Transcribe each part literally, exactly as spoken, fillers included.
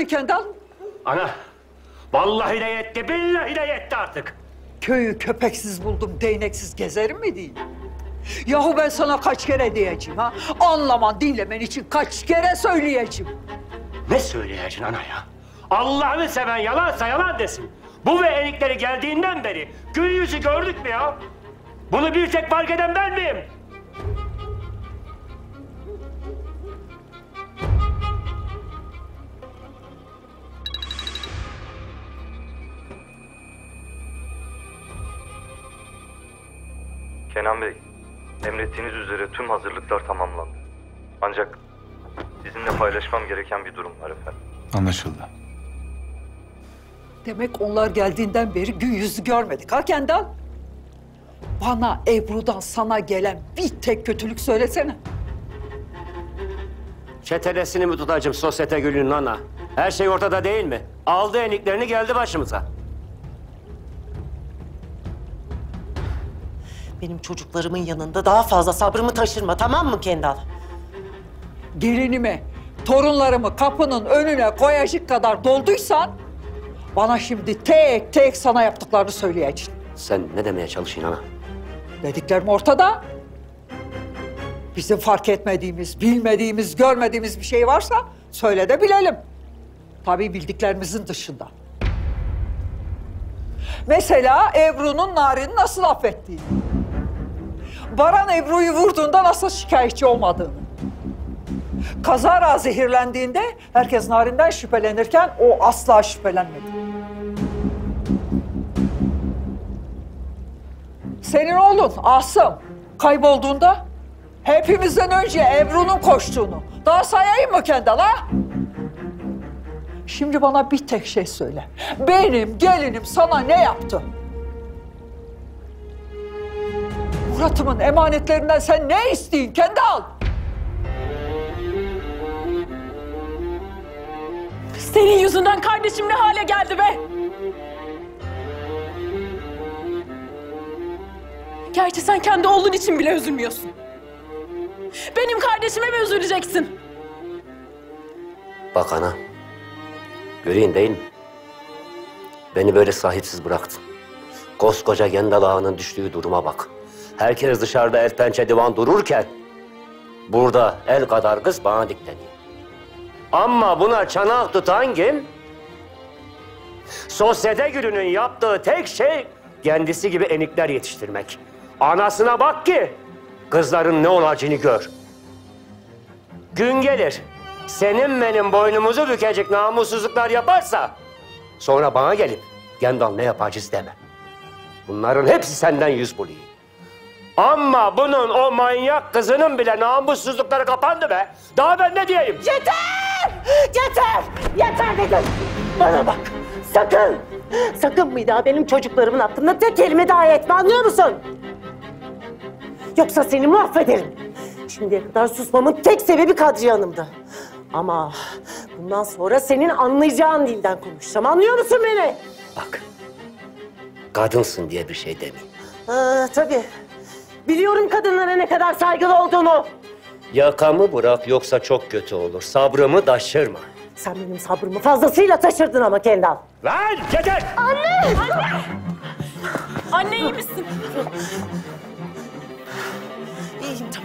oluyor Kendal? Ana, vallahi de yetti, billahi de yetti artık. Köyü köpeksiz buldum, değneksiz gezerim mi diyeyim? Yahu ben sana kaç kere diyeceğim ha? Anlaman, dinlemen için kaç kere söyleyeceğim. Ne söyleyeceksin ana ya? Allah'ını seven yalansa yalan desin. Bu ve enikleri geldiğinden beri gün yüzü gördük mü ya? Bunu bir tek fark eden ben miyim? Kenan Bey, emrettiğiniz üzere tüm hazırlıklar tamamlandı. Ancak sizinle paylaşmam gereken bir durum var efendim. Anlaşıldı. Demek onlar geldiğinden beri gün yüzü görmedik ha Kendal? Bana Ebru'dan sana gelen bir tek kötülük söylesene. Çetelesini mi tutacağım sosyete gülünün ana? Her şey ortada değil mi? Aldı eniklerini geldi başımıza. Benim çocuklarımın yanında daha fazla sabrımı taşırma, tamam mı Kendal? Gelinimi, torunlarımı kapının önüne koyacak kadar dolduysan... ...bana şimdi tek tek sana yaptıklarını söyleyeceksin. Sen ne demeye çalışıyorsun ana? Dediklerim ortada. Bizim fark etmediğimiz, bilmediğimiz, görmediğimiz bir şey varsa söyle de bilelim. Tabii bildiklerimizin dışında. Mesela Ebru'nun Narin'i nasıl affettiğini. Baran Ebru'yu vurduğunda nasıl şikayetçi olmadığını. Kazara zehirlendiğinde herkes Narin'den şüphelenirken o asla şüphelenmedi. Senin oğlun Asım kaybolduğunda hepimizden önce Ebru'nun koştuğunu daha sayayım mı Kendal ha? Şimdi bana bir tek şey söyle. Benim gelinim sana ne yaptı? Murat'ımın emanetlerinden sen ne isteyin Kendal? Senin yüzünden kardeşim ne hale geldi be? Gerçi sen kendi oğlun için bile üzülmüyorsun. Benim kardeşime mi üzüleceksin? Bak ana, göreyim değil mi? Beni böyle sahipsiz bıraktın. Koskoca Gendal Ağa'nın düştüğü duruma bak. Herkes dışarıda el pençe divan dururken... ...burada el kadar kız bana dikleniyor. Ama buna çanak tutan kim? Sosyete Gülü'nün yaptığı tek şey... ...kendisi gibi enikler yetiştirmek. Anasına bak ki... ...kızların ne olacağını gör. Gün gelir... ...senin benim boynumuzu bükecek namussuzluklar yaparsa... ...sonra bana gelip... ...Gendal ne yapacağız deme. Bunların hepsi senden yüz buluyor. Ama bunun o manyak kızının bile namussuzlukları kapandı be. Daha ben ne diyeyim? Yeter! Yeter! Yeter dedim! Bana bak! Sakın! Sakın bir daha benim çocuklarımın hakkında tek kelime daha etme, anlıyor musun? Yoksa seni mahvederim. Şimdiye kadar susmamın tek sebebi Kadriye Hanım'dı. Ama bundan sonra senin anlayacağın dilden konuşacağım, anlıyor musun beni? Bak, kadınsın diye bir şey demeyeyim. Ha, tabii. Biliyorum kadınlara ne kadar saygılı olduğunu. Yakamı bırak yoksa çok kötü olur. Sabrımı taşırma. Sen benim sabrımı fazlasıyla taşırdın ama Kendal. Lan yeter! Anne! Anne! Anne iyi misin? İyiyim tamam.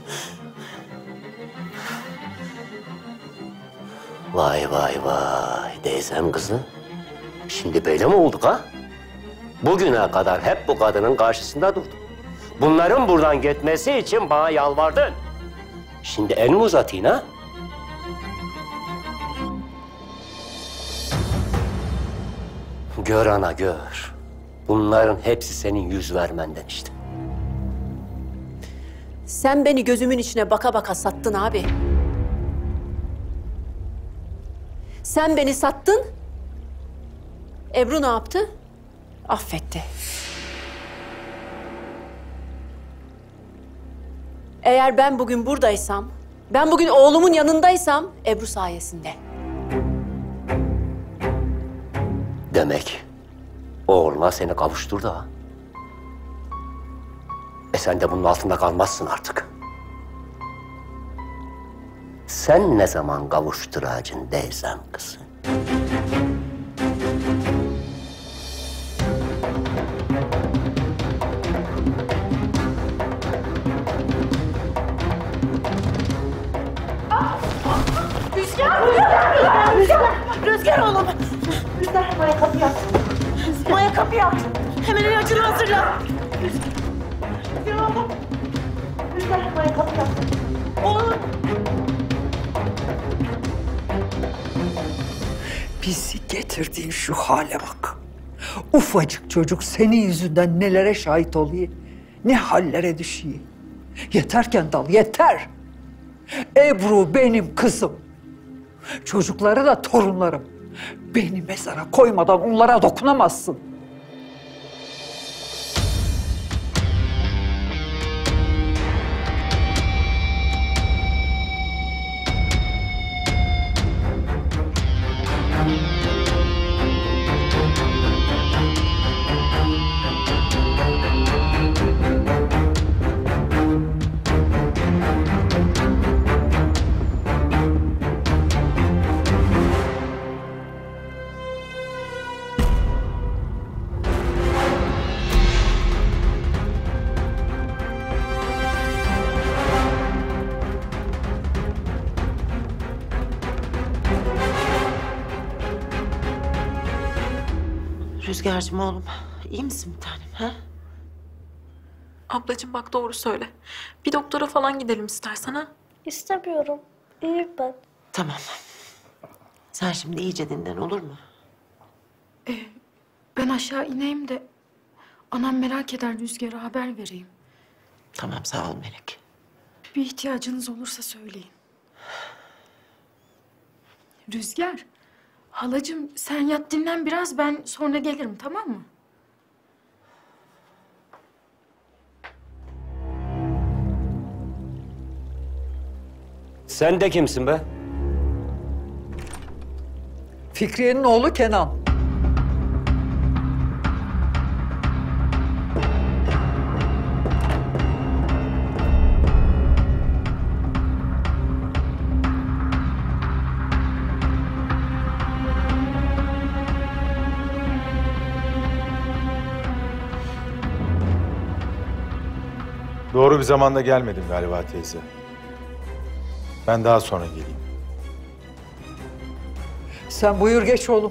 Vay vay vay teyzem kızı. Şimdi böyle mi olduk ha? Bugüne kadar hep bu kadının karşısında durdum. Bunların buradan gitmesi için bana yalvardın. Şimdi el mi uzatayım ha? Gör ana gör. Bunların hepsi senin yüz vermenden işte. Sen beni gözümün içine baka baka sattın abi. Sen beni sattın. Ebru ne yaptı? Affetti. Eğer ben bugün buradaysam, ben bugün oğlumun yanındaysam Ebru sayesinde. Demek oğluna seni kavuşturdu ha. E sen de bunun altında kalmazsın artık. Sen ne zaman kavuşturacaksın teyzem kızı? Rüzgar oğlum. Rüzgar, Maya kapıyı aç. Maya kapıyı aç. Hemen ilacını hazırla. Rüzgar oğlum. Rüzgar, Maya kapıyı aç. Oğlum. Bizi getirdiğin şu hale bak. Ufacık çocuk senin yüzünden nelere şahit oluyor, ne hallere düşüyor. Yeter Kendal, yeter. Ebru benim kızım. Çocukları da torunlarım. Beni mezara koymadan onlara dokunamazsın. Rüzgar'cığım oğlum, iyi misin bir tanem ha? Ablacığım bak doğru söyle. Bir doktora falan gidelim istersen ha. İstemiyorum. İyiyim ben. Tamam. Sen şimdi iyice dinlen olur mu? Ben aşağı ineyim de anam merak eder, Rüzgar'a haber vereyim. Tamam sağ ol Melek. Bir ihtiyacınız olursa söyleyin. Rüzgar, halacığım sen yat dinlen biraz, ben sonra gelirim, tamam mı? Sen de kimsin be? Fikriye'nin oğlu Kenan. Doğru bir zamanda gelmedim galiba teyze. Ben daha sonra geleyim. Sen buyur geç oğlum.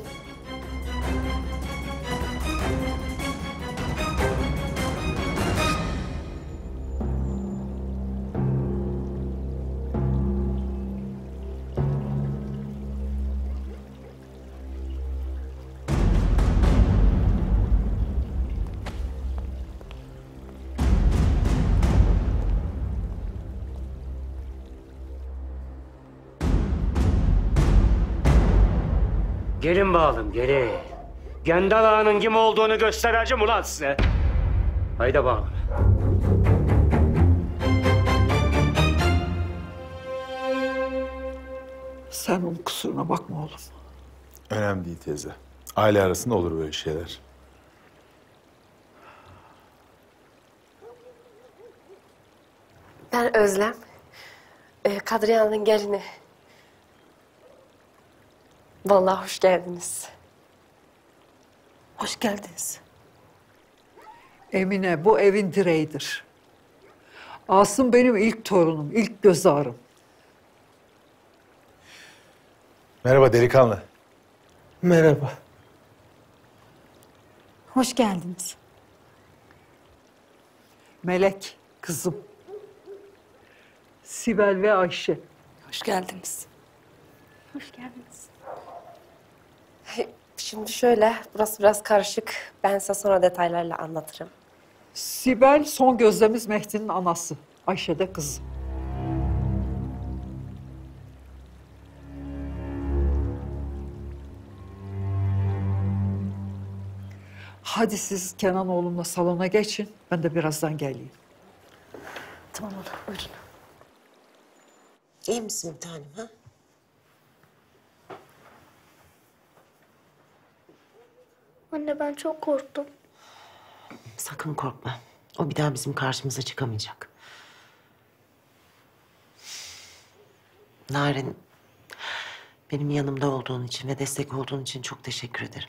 Gelin bakalım, gelin. Gendal Ağa'nın kim olduğunu göstereceğim ulan size. Haydi bakalım. Sen onun kusuruna bakma oğlum. Önemli değil teyze. Aile arasında olur böyle şeyler. Ben Özlem. Ee, Kadriye Hanım'ın gelini. Vallahi hoş geldiniz. Hoş geldiniz. Emine bu evin direğidir. Asım benim ilk torunum, ilk göz ağrım. Merhaba delikanlı. Merhaba. Hoş geldiniz. Melek, kızım. Sibel ve Ayşe. Hoş geldiniz. Hoş geldiniz. Şimdi şöyle, burası biraz karışık. Ben size sonra detaylarla anlatırım. Sibel son gözlemiz Mehdi'nin anası. Ayşe de kızı. Hadi siz Kenan oğlumla salona geçin. Ben de birazdan geleyim. Tamam oğlum, buyurun. İyi misin bir tanem ha? Anne ben çok korktum. Sakın korkma. O bir daha bizim karşımıza çıkamayacak. Narin, benim yanımda olduğun için ve destek olduğun için çok teşekkür ederim.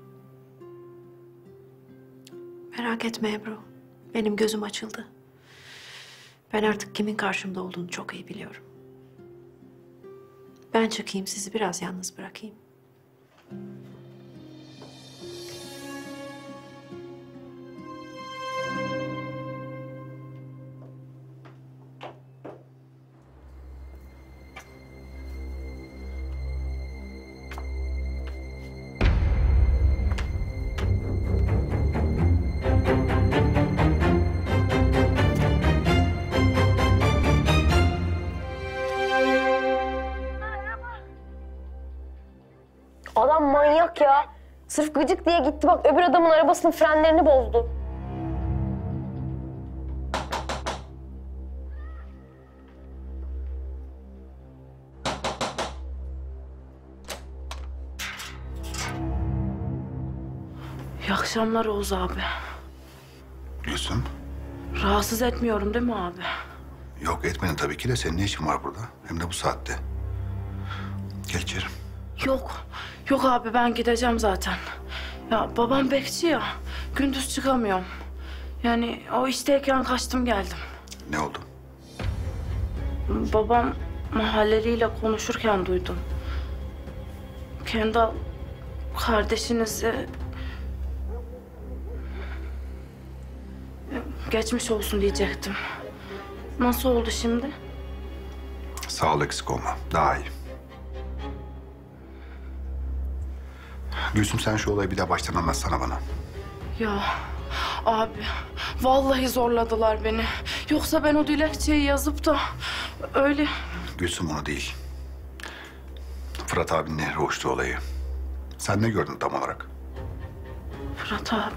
Merak etme Ebru. Benim gözüm açıldı. Ben artık kimin karşımda olduğunu çok iyi biliyorum. Ben çıkayım, sizi biraz yalnız bırakayım. Adam manyak ya. Sırf gıcık diye gitti bak öbür adamın arabasının frenlerini bozdu. İyi akşamlar Oğuz abi. Gülsüm. Rahatsız etmiyorum değil mi abi? Yok etmedin tabii ki de senin ne işin var burada? Hem de bu saatte. Gel içeri. Yok. Yok abi ben gideceğim zaten. Ya babam bekçi ya. Gündüz çıkamıyorum. Yani o işteyken kaçtım geldim. Ne oldu? Babam mahalleliyle konuşurken duydum. Kendal kardeşinizi geçmiş olsun diyecektim. Nasıl oldu şimdi? Sağ ol, eksik olma. Daha iyi. Gülsüm sen şu olayı bir daha baştan anlatsana bana. Ya abi vallahi zorladılar beni. Yoksa ben o dilekçeyi yazıp da öyle... Gülsüm onu değil. Fırat abinin nehre uçtu olayı. Sen ne gördün tam olarak? Fırat abi.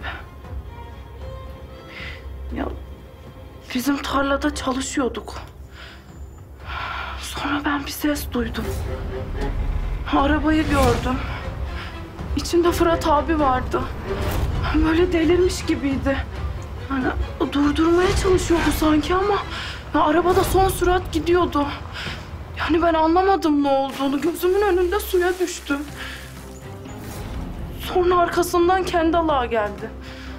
Ya bizim tarlada çalışıyorduk. Sonra ben bir ses duydum. Arabayı gördüm. İçinde Fırat abi vardı. Böyle delirmiş gibiydi. Yani durdurmaya çalışıyordu sanki ama ya arabada son sürat gidiyordu. Yani ben anlamadım ne olduğunu. Gözümün önünde suya düştü. Sonra arkasından Kendal ağa geldi.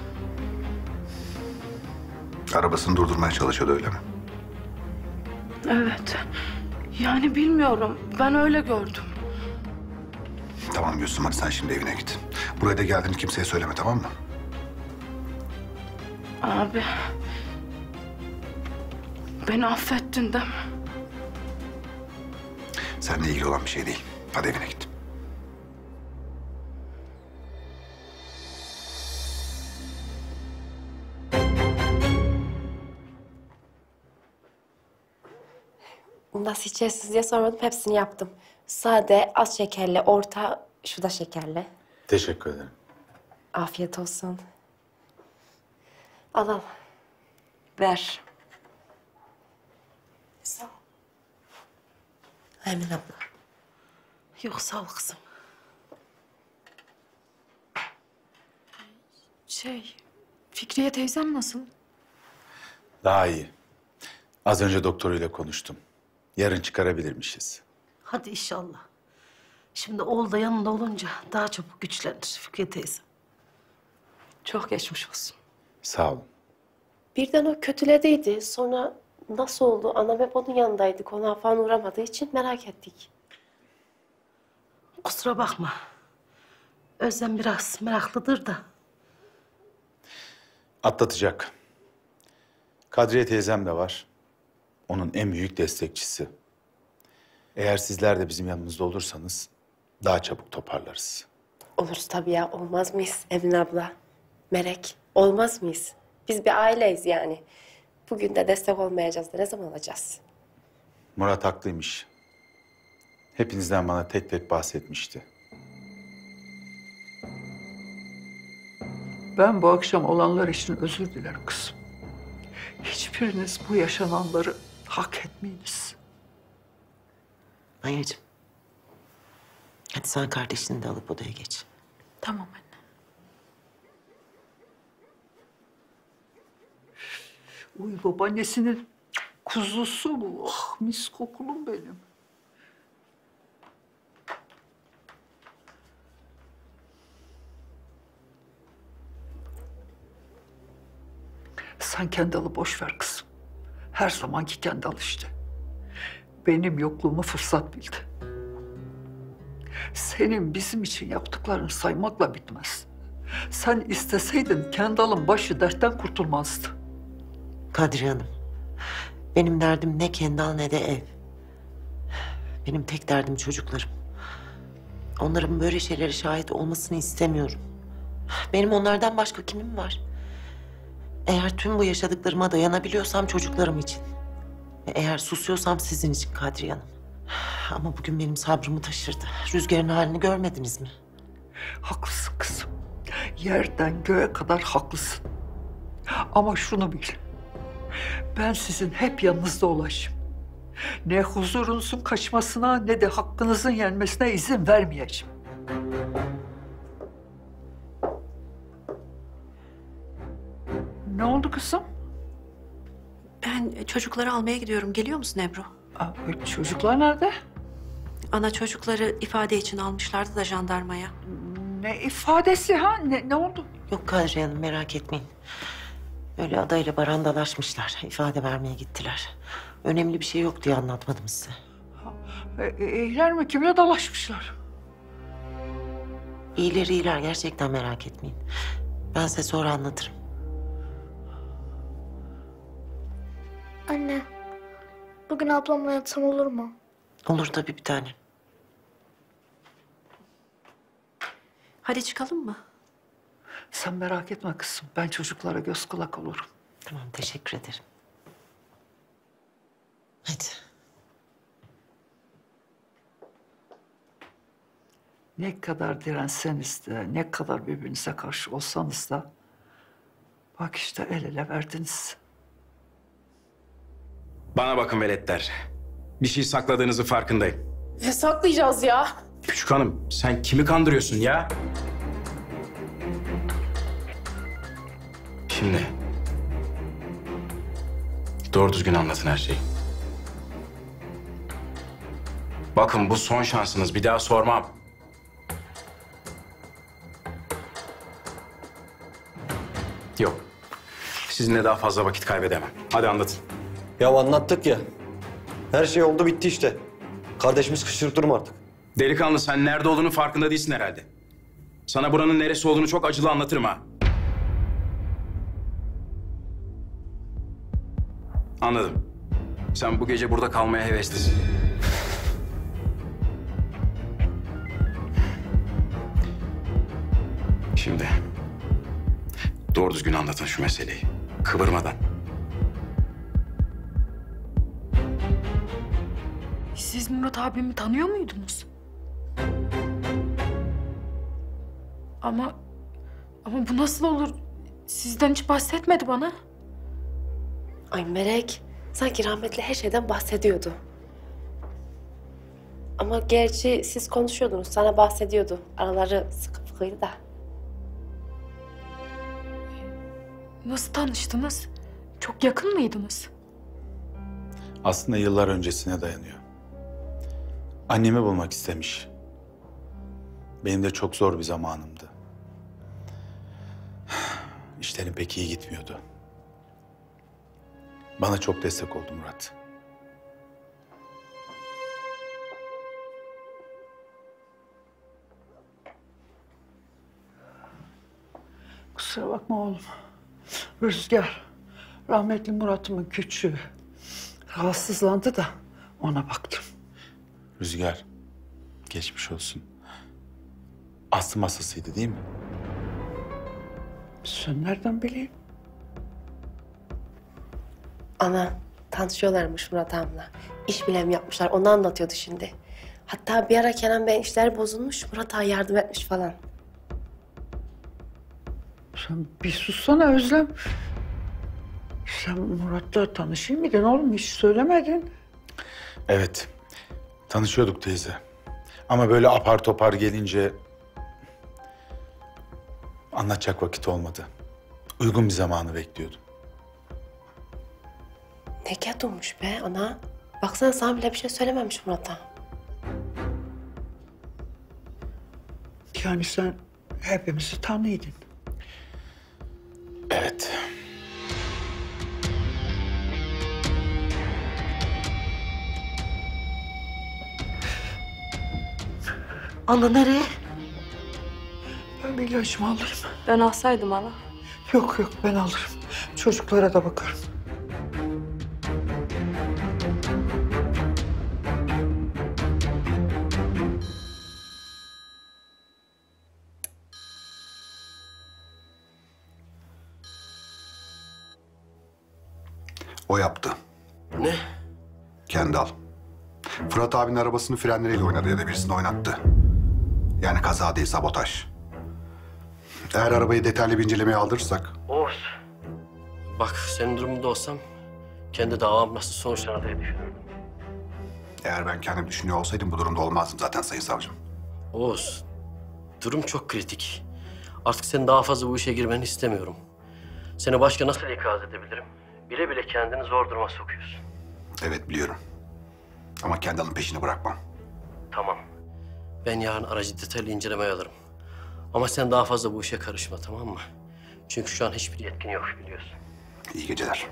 Arabasını durdurmaya çalışıyordu öyle mi? Evet. Yani bilmiyorum. Ben öyle gördüm. Tamam Gülsüm, hadi sen şimdi evine git. Buraya da geldiğini kimseye söyleme, tamam mı? Abi. Beni affettin değil mi? Seninle ilgili olan bir şey değil. Hadi evine git. Nasıl içersiniz diye sormadım. Hepsini yaptım. Sade, az şekerli, orta, şu da şekerli. Teşekkür ederim. Afiyet olsun. Al al. Ver. Sağ ol. Emin abla. Yok sağ ol kızım. Şey, Fikriye teyzem nasıl? Daha iyi. Az önce doktoruyla konuştum. Yarın çıkarabilirmişiz. Hadi inşallah. Şimdi oğul da yanında olunca daha çabuk güçlenir Fikriye teyze. Çok geçmiş olsun. Sağ olun. Birden o kötülediydi. Sonra nasıl oldu? Anam hep onun yanındaydı. Konağa falan uğramadığı için merak ettik. Kusura bakma. Özlem biraz meraklıdır da. Atlatacak. Kadriye teyzem de var. Onun en büyük destekçisi. Eğer sizler de bizim yanımızda olursanız daha çabuk toparlarız. Oluruz tabii ya. Olmaz mıyız Emine abla? Melek, olmaz mıyız? Biz bir aileyiz yani. Bugün de destek olmayacağız da ne zaman olacağız? Murat haklıymış. Hepinizden bana tek tek bahsetmişti. Ben bu akşam olanlar için özür dilerim kızım. Hiçbiriniz bu yaşananları hak etmeyiniz. Mayacığım. Hadi sen kardeşini de alıp odaya geç. Tamam anne. Uy babaannesinin kuzusu bu. Ah mis kokulum benim. Sen Kendal'ı boş ver kızım. Her zamanki Kendal işte. Benim yokluğumu fırsat bildi. Senin bizim için yaptıklarını saymakla bitmez. Sen isteseydin Kendal'ın başı dertten kurtulmazdı. Kadriye Hanım, benim derdim ne Kendal ne de ev. Benim tek derdim çocuklarım. Onların böyle şeylere şahit olmasını istemiyorum. Benim onlardan başka kimim var? Eğer tüm bu yaşadıklarıma dayanabiliyorsam çocuklarım için. Ve eğer susuyorsam sizin için Kadriye Hanım. Ama bugün benim sabrımı taşırdı. Rüzgarın halini görmediniz mi? Haklısın kızım. Yerden göğe kadar haklısın. Ama şunu bil. Ben sizin hep yanınızda olayım. Ne huzurunuzun kaçmasına ne de hakkınızın yenmesine izin vermeyeceğim. Ne oldu kızım? Ben çocukları almaya gidiyorum. Geliyor musun Ebru? Aa, çocuklar nerede? Ana çocukları ifade için almışlardı da jandarmaya. Ne ifadesi ha? Ne, ne oldu? Yok Kadriye Hanım, merak etmeyin. Öyle adayla barandalaşmışlar. İfade vermeye gittiler. Önemli bir şey yok diye anlatmadım size. E, iyiler mi? Kimle dalaşmışlar? İyiler iyiler, gerçekten merak etmeyin. Ben size sonra anlatırım. Anne, bugün ablamla yatsam olur mu? Olur tabii bir tane. Hadi çıkalım mı? Sen merak etme kızım. Ben çocuklara göz kulak olurum. Tamam, teşekkür ederim. Hadi. Ne kadar direnseniz de, ne kadar birbirinize karşı olsanız da... bak işte el ele verdiniz. Bana bakın veletler. Bir şey sakladığınızın farkındayım. Ne saklayacağız ya? Küçük hanım, sen kimi kandırıyorsun ya? Şimdi... doğru düzgün anlatın her şeyi. Bakın bu son şansınız. Bir daha sormam. Yok. Sizinle daha fazla vakit kaybedemem. Hadi anlatın. Ya anlattık ya. Her şey oldu bitti işte. Kardeşimiz kışkırtır durma artık. Delikanlı, sen nerede olduğunun farkında değilsin herhalde. Sana buranın neresi olduğunu çok acılı anlatırım ha. Anladım. Sen bu gece burada kalmaya heveslisin. Şimdi doğru düzgün anlatın şu meseleyi. Kıvırmadan. Siz Murat abimi tanıyor muydunuz? Ama... ama bu nasıl olur? Sizden hiç bahsetmedi bana. Ay Melek, sanki rahmetli her şeyden bahsediyordu. Ama gerçi siz konuşuyordunuz, sana bahsediyordu. Araları sıkı fıkıydı da. Nasıl tanıştınız? Çok yakın mıydınız? Aslında yıllar öncesine dayanıyor. Annemi bulmak istemiş. Benim de çok zor bir zamanımdı. İşlerim pek iyi gitmiyordu. Bana çok destek oldu Murat. Kusura bakma oğlum. Rüzgar, rahmetli Murat'ımın küçüğü rahatsızlandı da ona baktım. Rüzgar, geçmiş olsun. Astım hastasıydı değil mi? Sen nereden bileyim? Ana, tanışıyorlarmış Murat abla. İş bilem yapmışlar, onu anlatıyordu şimdi. Hatta bir ara Kenan Bey'in işleri bozulmuş, Murat ağa yardım etmiş falan. Sen bir sussana Özlem. Sen Murat'la tanışayım mıydın oğlum? Hiç söylemedin. Evet, tanışıyorduk teyze. Ama böyle apar topar gelince... anlatacak vakit olmadı. Uygun bir zamanı bekliyordum. Ne kadınmış be ana. Baksana sana bile bir şey söylememiş Murat'a. Yani sen hepimizi tanıydın. Evet. Ana nereye? Ben bir ilaçımı alırım. Ben alsaydım hala. Yok yok ben alırım. Çocuklara da bakarım. O yaptı. Ne? Kendal. Fırat abinin arabasını frenleriyle oynadı ya da birisini oynattı. Yani kaza değil, sabotaj. Eğer arabayı detaylı bir incelemeye aldırırsak... Oğuz. Bak senin durumunda olsam kendi davam nasıl sonuçlanır diye düşünürdüm. Eğer ben kendim düşünüyor olsaydım bu durumda olmazdım zaten sayın savcım. Oğuz, durum çok kritik. Artık senin daha fazla bu işe girmeni istemiyorum. Seni başka nasıl ikaz edebilirim? Bile bile kendini zor duruma sokuyorsun. Evet biliyorum. Ama Kendal'ın peşini bırakmam. Tamam. Ben yarın aracı detaylı incelemeye alırım. Ama sen daha fazla bu işe karışma, tamam mı? Çünkü şu an hiçbir yetkin yok biliyorsun. İyi geceler.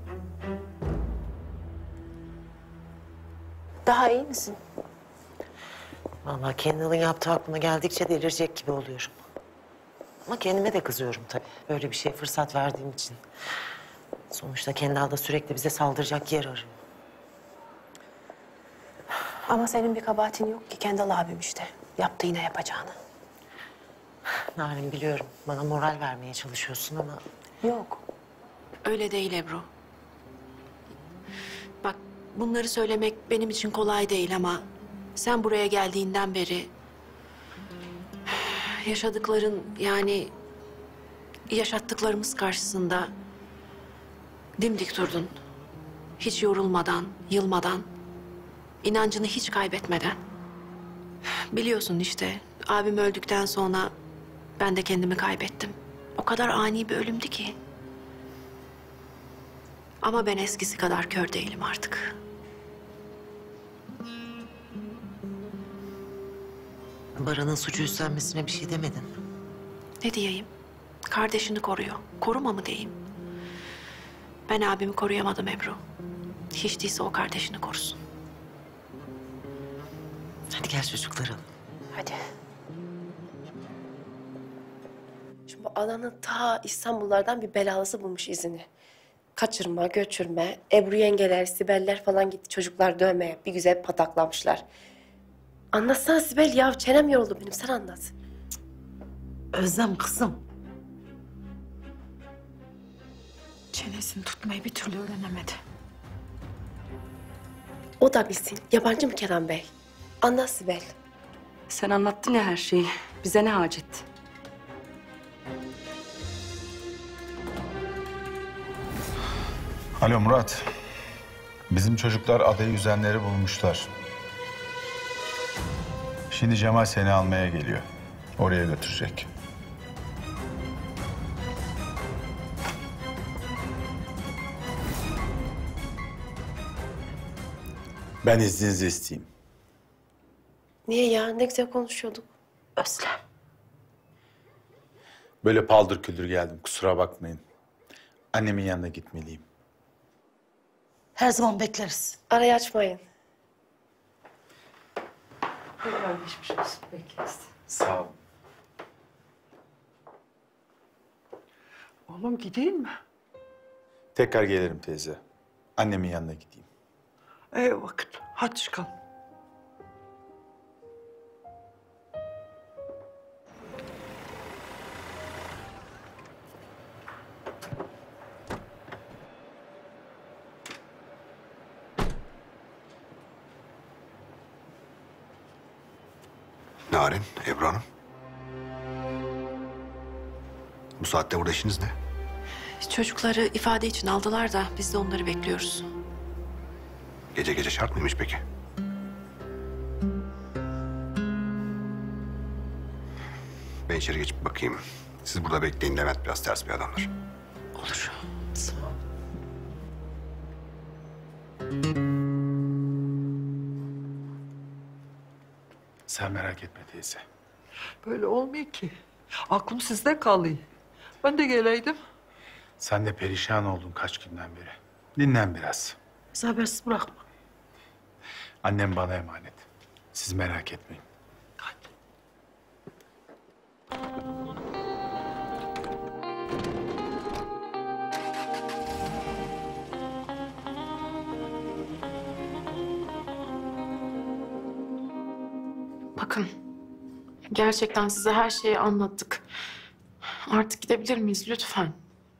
Daha iyi misin? Vallahi Kendall'ın yaptığı aklıma geldikçe delirecek gibi oluyorum. Ama kendime de kızıyorum tabii. Böyle bir şeye fırsat verdiğim için. Sonuçta Kendall da sürekli bize saldıracak yer arıyor. Ama senin bir kabahatin yok ki. Kendal abim işte. Yaptı yine yapacağını. Narin biliyorum. Bana moral vermeye çalışıyorsun ama... Yok. Öyle değil Ebru. Bak bunları söylemek benim için kolay değil ama... sen buraya geldiğinden beri... yaşadıkların yani... yaşattıklarımız karşısında... dimdik durdun. Hiç yorulmadan, yılmadan... inancını hiç kaybetmeden. Biliyorsun işte, abim öldükten sonra ben de kendimi kaybettim. O kadar ani bir ölümdü ki. Ama ben eskisi kadar kör değilim artık. Baran'ın suçu üstlenmesine bir şey demedin. Ne diyeyim? Kardeşini koruyor. Koruma mı diyeyim? Ben abimi koruyamadım Ebru. Hiç değilse o kardeşini korusun. Hadi gel çocuklarım. Hadi. Şimdi bu ananın ta İstanbullardan bir belalısı bulmuş izini. Kaçırma, göçürme, Ebru yengeler, Sibeller falan gitti çocuklar dövmeye. Bir güzel pataklamışlar. Anlatsana Sibel ya, çenem yoruldu benim, sen anlat. Özlem kızım. Çenesini tutmayı bir türlü öğrenemedi. O da bilsin. Yabancı mı Kenan Bey? Anlat Sibel. Sen anlattın ya her şeyi. Bize ne hacet? Alo Murat. Bizim çocuklar adayı yüzenleri bulmuşlar. Şimdi Cemal seni almaya geliyor. Oraya götürecek. Ben izninizi isteyeyim. Niye ya? Ne güzel konuşuyorduk. Özlem. Böyle paldır küldür geldim, kusura bakmayın. Annemin yanına gitmeliyim. Her zaman bekleriz. Arayı açmayın. Tekrar geçmiş olsun. Bekleriz. Sağ ol. Oğlum gideyim mi? Tekrar gelirim teyze. Annemin yanına gideyim. Ey vakit. Hadi çıkalım. Narin, Ebru Hanım. Bu saatte burada işiniz ne? Çocukları ifade için aldılar da biz de onları bekliyoruz. Gece gece şart mıymış peki? Ben içeri geçip bakayım. Siz burada bekleyin. Levent biraz ters bir adamdır. Olur. Sağ ol. Sen merak etme teyze. Böyle olmuyor ki. Aklım sizde kalıyor. Ben de geleydim. Sen de perişan oldun kaç günden beri. Dinlen biraz. Bizi habersiz bırakma. Annem bana emanet. Siz merak etmeyin. Hadi. Bakın, gerçekten size her şeyi anlattık. Artık gidebilir miyiz lütfen?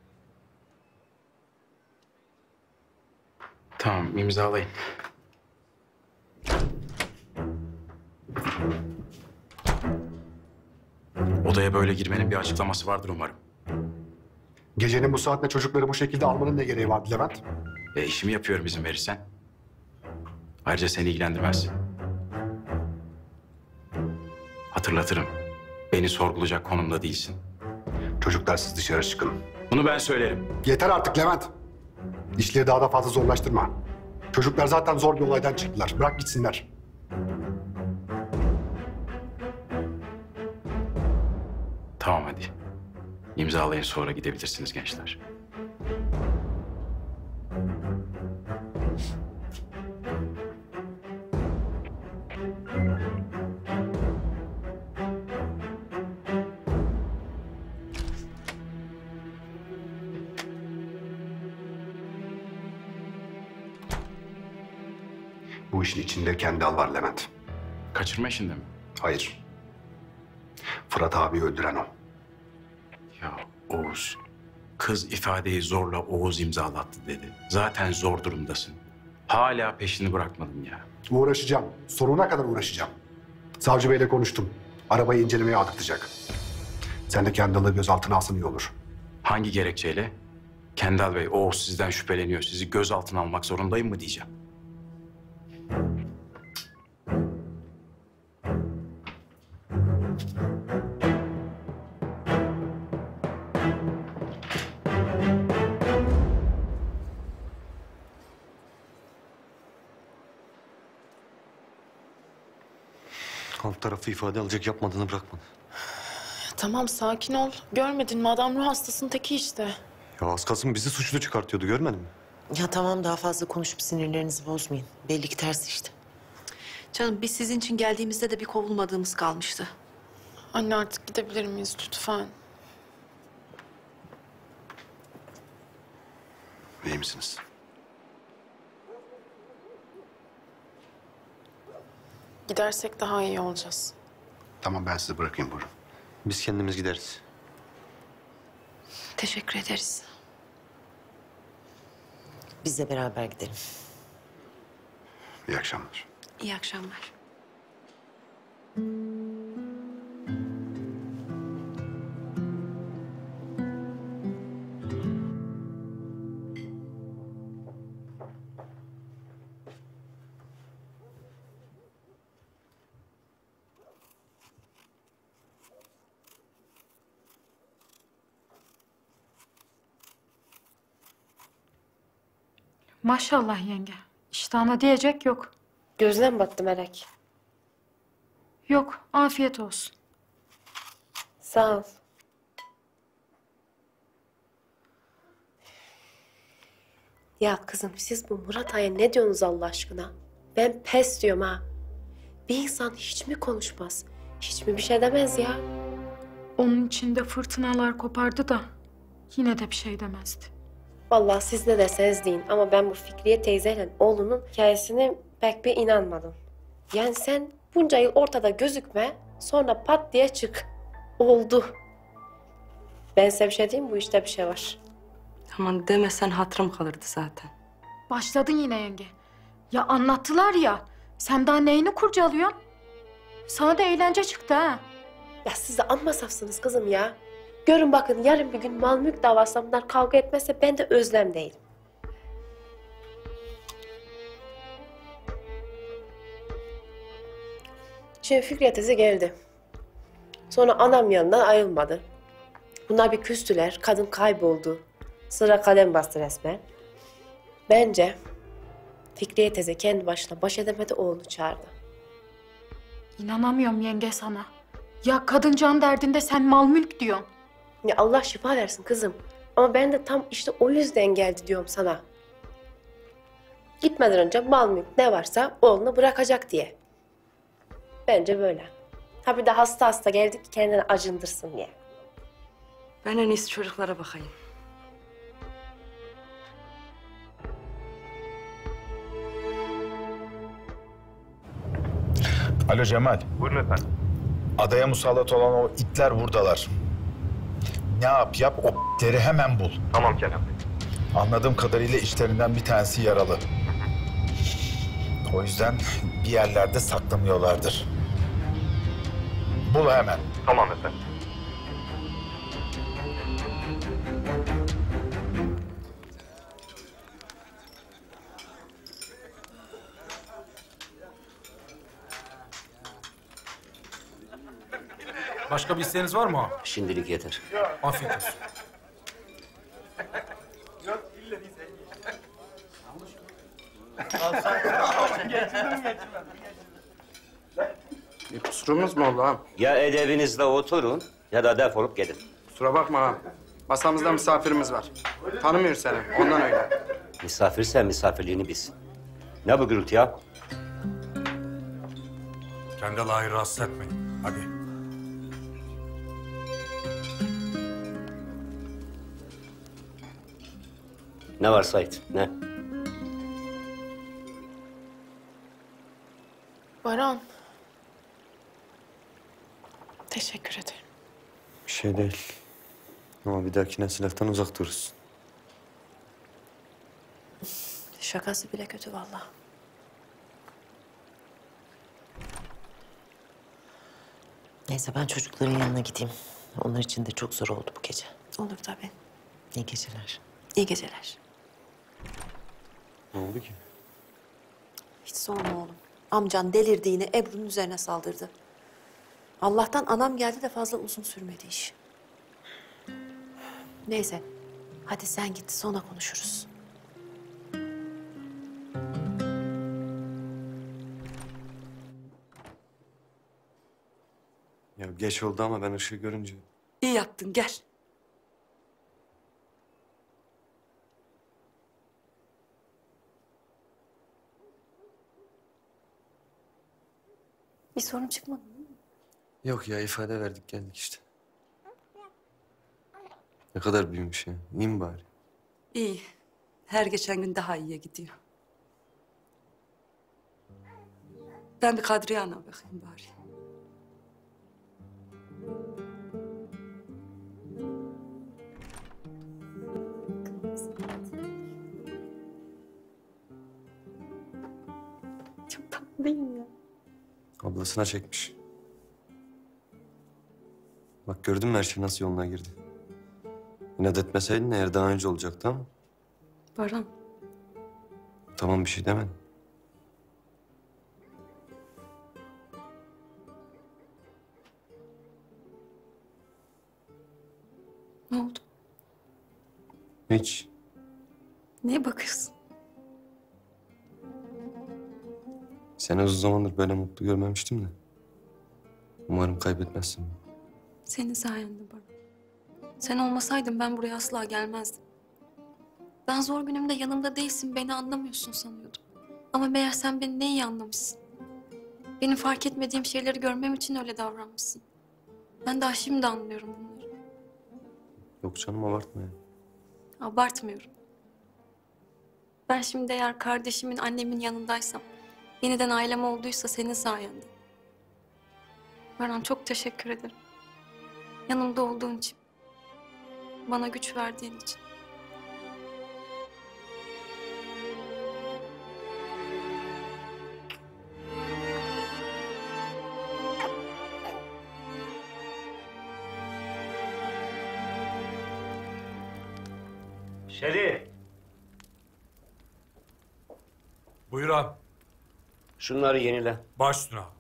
Tamam, imzalayın. Odaya böyle girmenin bir açıklaması vardır umarım. Gecenin bu saatte çocukları bu şekilde almanın ne gereği vardı Levent? E işimi yapıyorum izin verirsen. Ayrıca seni ilgilendirmez. Hatırlatırım. Beni sorgulayacak konumda değilsin. Çocuklar siz dışarı çıkın. Bunu ben söylerim. Yeter artık Levent. İşleri daha da fazla zorlaştırma. Çocuklar zaten zor bir olaydan çıktılar. Bırak gitsinler. Tamam hadi. İmzalayın sonra gidebilirsiniz gençler. Bu işin içinde Kendal var Levent. Kaçırma işinde mi? Hayır. Fırat abi öldüren o. Ya Oğuz, kız ifadeyi zorla Oğuz imzalattı dedi. Zaten zor durumdasın. Hala peşini bırakmadın ya. Uğraşacağım. Sonuna kadar uğraşacağım. Savcı beyle konuştum. Arabayı incelemeye adıktacak. Sen de Kendal'ı gözaltına alsın iyi olur. Hangi gerekçeyle? Kendal Bey, Oğuz sizden şüpheleniyor. Sizi gözaltına almak zorundayım mı diyeceğim. Alt tarafı ifade alacak, yapmadığını bırakmadı. Tamam, sakin ol. Görmedin mi? Adam ruh hastasının teki işte. Ya az kalsın bizi suçlu çıkartıyordu, görmedin mi? Ya tamam, daha fazla konuşup sinirlerinizi bozmayın. Belli ki ters işte. Canım biz sizin için geldiğimizde de bir kovulmadığımız kalmıştı. Anne artık gidebilir miyiz lütfen? İyi misiniz? Gidersek daha iyi olacağız. Tamam, ben sizi bırakayım buyurun. Biz kendimiz gideriz. Teşekkür ederiz. Biz de beraber gidelim. İyi akşamlar. İyi akşamlar. Maşallah yenge. İştahına diyecek yok. Gözüne mi battı Melek? Yok, afiyet olsun. Sağ ol. Ya kızım siz bu Murat Ağa'ya ne diyorsunuz Allah aşkına? Ben pes diyorum ha. Bir insan hiç mi konuşmaz? Hiç mi bir şey demez ya? Onun içinde fırtınalar kopardı da yine de bir şey demezdi. Vallahi siz ne deseniz deyin ama ben bu Fikriye teyzeyle oğlunun hikayesine pek bir inanmadım. Yani sen bunca yıl ortada gözükme, sonra pat diye çık. Oldu. Ben size bir şey diyeyim, bu işte bir şey var. Aman demesen hatırım kalırdı zaten. Başladın yine yenge. Ya anlattılar ya, sen daha neyini kurcalıyorsun? Sana da eğlence çıktı ha. Ya siz de amma safsınız kızım ya. Görün bakın yarın bir gün mal mülk davasında bunlar kavga etmezse ben de Özlem değilim. Şimdi Fikriye teyze geldi. Sonra anam yanından ayrılmadı. Bunlar bir küstüler, kadın kayboldu. Sıra kalem bastı resmen. Bence Fikriye teyze kendi başına baş edemedi, oğlunu çağırdı. İnanamıyorum yenge sana. Ya kadın can derdinde sen mal mülk diyorsun. Ya Allah şifa versin kızım. Ama ben de tam işte o yüzden geldi diyorum sana. Gitmeden önce mal mülk ne varsa oğluna bırakacak diye. Bence böyle. Ha bir de hasta hasta geldik ki kendini acındırsın diye. Ben en iyisi çocuklara bakayım. Alo Cemal. Buyurun efendim. Adaya musallat olan o itler buradalar. Ne yap yap o itleri hemen bul. Tamam Kenan Bey. Anladığım kadarıyla içlerinden bir tanesi yaralı. O yüzden bir yerlerde saklanıyorlardır. Bul hemen. Tamam efendim. Başka bir isteğiniz var mı? Şimdilik yeter. Afiyet olsun. Bir kusurumuz mu oldu ha? Ya edebinizle oturun ya da defolup gidin. Kusura bakma ha. Masamızda misafirimiz var. Tanımıyor seni. Ondan öyle. Misafirse misafirliğini bilsin. Ne bu gürültü ya? Kendi Allah'ı rahatsız etmeyin. Hadi. Ne var Sait? Ne? Baran. Teşekkür ederim. Bir şey değil. Ama bir dahakine silahtan uzak durursun. Şakası bile kötü vallahi. Neyse ben çocukların yanına gideyim. Onlar için de çok zor oldu bu gece. Olur tabii. İyi geceler. İyi geceler. Ne oldu ki? Hiç sorma oğlum. Amcan delirdiğini Ebru'nun üzerine saldırdı. Allah'tan anam geldi de fazla uzun sürmedi iş. Neyse. Hadi sen git sonra konuşuruz. Ya geç oldu ama ben ışığı görünce... İyi yaptın gel. Bir sorun çıkmadı mı? Yok ya ifade verdik geldik işte. Ne kadar büyümüş ya. İyi mi bari? İyi. Her geçen gün daha iyiye gidiyor. Ben bir Kadriye Ana bakayım bari. Çok tatlı değil mi ya? Ablasına çekmiş. Bak gördün mü her şey nasıl yoluna girdi. İnat etmeseydin eğer daha önce olacaktı ama. Baran. Tamam bir şey demedim. Ne oldu? Hiç. Niye bakıyorsun? Seni uzun zamandır böyle mutlu görmemiştim de. Umarım kaybetmezsin. Senin sayende Baran. Sen olmasaydın ben buraya asla gelmezdim. Ben zor günümde yanımda değilsin, beni anlamıyorsun sanıyordum. Ama meğer sen beni ne iyi anlamışsın. Benim fark etmediğim şeyleri görmem için öyle davranmışsın. Ben daha şimdi anlıyorum bunları. Yok canım abartma ya. Abartmıyorum. Ben şimdi eğer kardeşimin, annemin yanındaysam, yeniden ailem olduysa senin sayende. Baran çok teşekkür ederim. Yanımda olduğun için. Bana güç verdiğin için. Şerif. Buyur ağam. Şunları yenile. Baş üstüne ağam.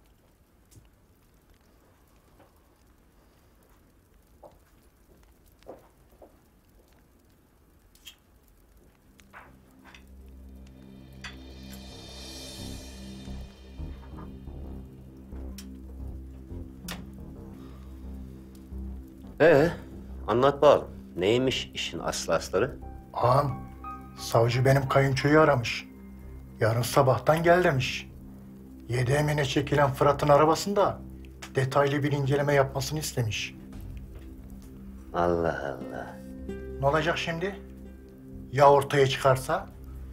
Ee, anlat bakalım. Neymiş işin aslı asları? Ağam, savcı benim kayınçoyu aramış. Yarın sabahtan gel demiş. Yedi Emine çekilen Fırat'ın arabasında detaylı bir inceleme yapmasını istemiş. Allah Allah. Ne olacak şimdi? Ya ortaya çıkarsa?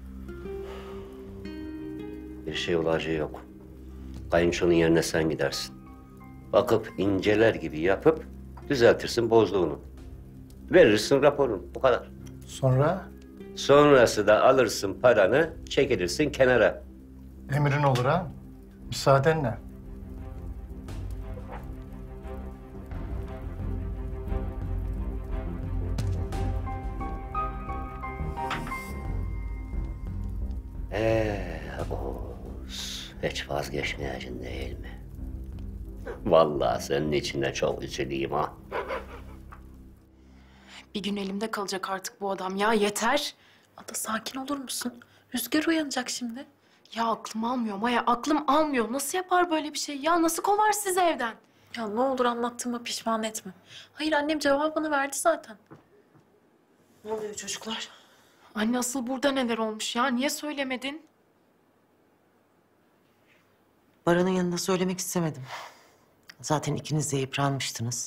Bir şey olacağı yok. Kayınçonun yerine sen gidersin. Bakıp inceler gibi yapıp düzeltirsin bozduğunu. Verirsin raporunu. Bu kadar. Sonra Sonrası da alırsın paranı, çekilirsin kenara. emrin olur ha? Müsaadenle. Ee, Oğuz, hiç vazgeçmeyeceksin değil mi? Vallahi senin içinde çok üzüleyim ha. Bir gün elimde kalacak artık bu adam ya, yeter. Ada sakin olur musun? Rüzgar uyanacak şimdi. Ya aklım almıyor Maya, aklım almıyor. Nasıl yapar böyle bir şey ya? Nasıl kovar sizi evden? Ya ne olur anlattığıma pişman etme. Hayır annem cevabını verdi zaten. Ne oluyor çocuklar? Anne asıl burada neler olmuş ya? Niye söylemedin? Baran'ın yanında söylemek istemedim. Zaten ikiniz de yıpranmıştınız.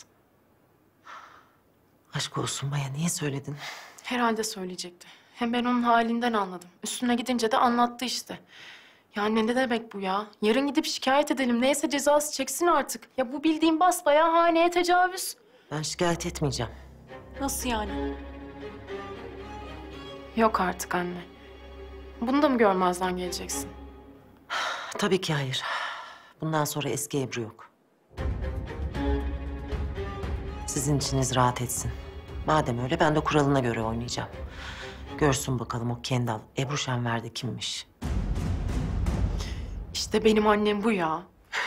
Aşk olsun Maya, niye söyledin? Herhalde söyleyecekti. Hem ben onun halinden anladım. Üstüne gidince de anlattı işte. Ya anne ne demek bu ya? Yarın gidip şikayet edelim. Neyse cezası çeksin artık. Ya bu bildiğin basbayağı haneye tecavüz. Ben şikayet etmeyeceğim. Nasıl yani? Yok artık anne. Bunu da mı görmezden geleceksin? Tabii ki hayır. Bundan sonra eski Ebru yok. Sizin içiniz rahat etsin. Madem öyle ben de kuralına göre oynayacağım. Görsün bakalım o Kendal Ebru Şenver'de kimmiş. İşte benim annem bu ya.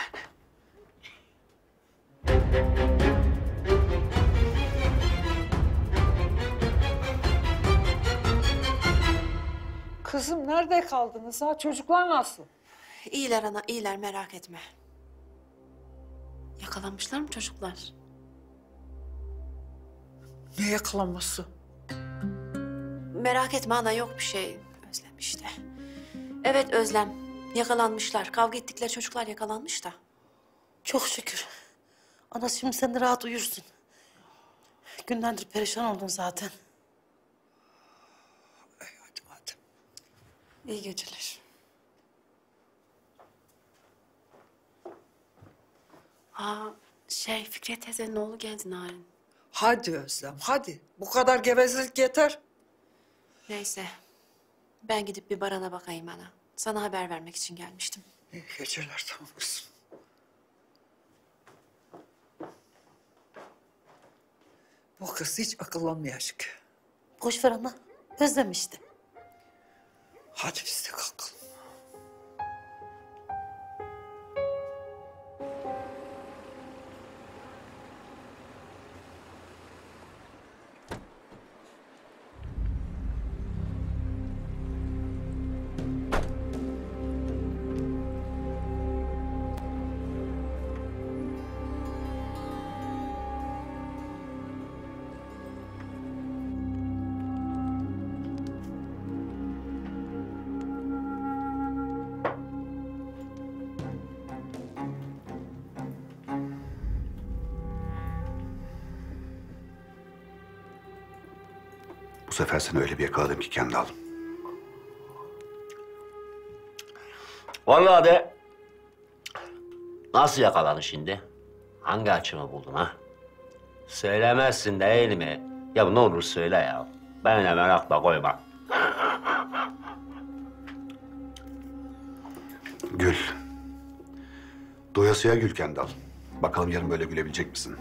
Kızım nerede kaldınız ha? Çocuklar nasıl? İyiler ana, iyiler merak etme. Yakalanmışlar mı çocuklar? Ne yakalanması? Merak etme ana, yok bir şey. Özlem işte. Evet Özlem, yakalanmışlar. Kavga ettikleri çocuklar yakalanmış da. Çok şükür. Ana şimdi sen de rahat uyursun. Günlerdir perişan oldun zaten. Hadi hadi. İyi geceler. Aa, şey Fikret teyzenin oğlu geldi Narin. Hadi Özlem hadi. Bu kadar gevezelik yeter. Neyse, ben gidip bir Baran'a bakayım ana. Sana haber vermek için gelmiştim. İyi geceler tamam kızım. Bu kız hiç akıllanmayacak. Boş ver ana. Özlem işte. Hadi biz de kalkalım. Bu sefer seni öyle bir yakaladım ki Kendal. Vallahi de nasıl yakaladın şimdi? Hangi açımı buldun ha? Söylemezsin değil mi? Ya ne olur söyle ya. Ben de merakla koyma. Gül. Doyasıya gül Kendal. Bakalım yarın böyle gülebilecek misin?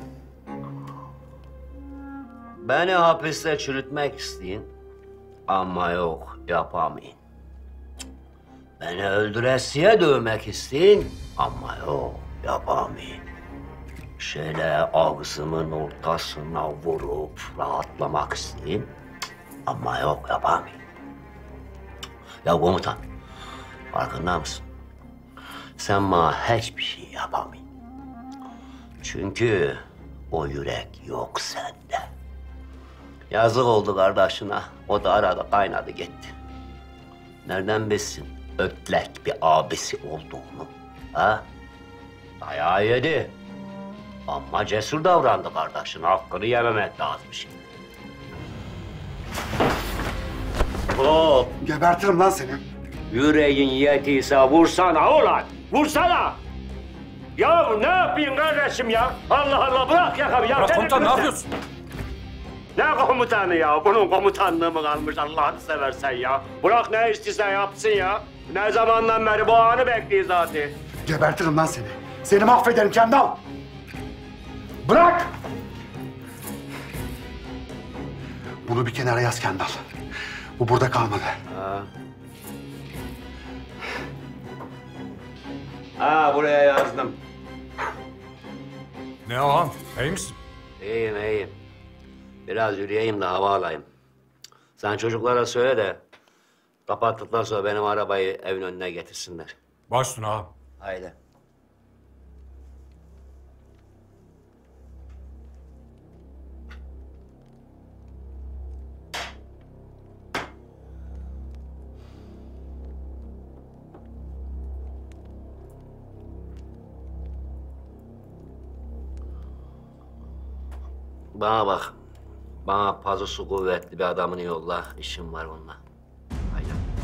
Beni hapiste çürütmek isteyin ama yok yapamayın. Beni öldüresiye dövmek isteyin ama yok yapamayın. Şöyle ağzımın ortasına vurup rahatlamak isteyin ama yok yapamayın. Ya komutan, farkında mısın? Sen bana hiçbir şey yapamayın. Çünkü o yürek yok sende. Yazık oldu kardeşine. O da arada kaynadı gitti. Nereden bilsin ötlek bir abisi olduğunu? Ha? Dayağı yedi. Ama cesur davrandı kardeşin. Hakkını yememek lazım şimdi. Hop! Gebertirim lan seni. Yüreğin yetiyse vursana ulan! Vursana! Ya ne yapayım kardeşim ya? Allah Allah bırak yakamı ya! Bırak komutan, ne yapıyorsun? Ne komutanı ya? Bunun komutanlığı mı kalmış Allah'ını seversen ya? Bırak ne istiyorsa yapsın ya. Ne zamandan beri bu anı bekliyor zaten. Gebertirim lan seni. Seni mahvederim Kendal. Bırak! Bunu bir kenara yaz Kendal. Bu burada kalmadı. Ha. Ha buraya yazdım. Ne ağam? İyi misin? İyiyim iyiyim. Biraz yürüyeyim de hava alayım. Sen çocuklara söyle de kapattıktan sonra benim arabayı evin önüne getirsinler. Baş üstüne ağam. Haydi. Bana bak. Bana pazusu kuvvetli bir adamını yolla. İşim var onunla. Haydi.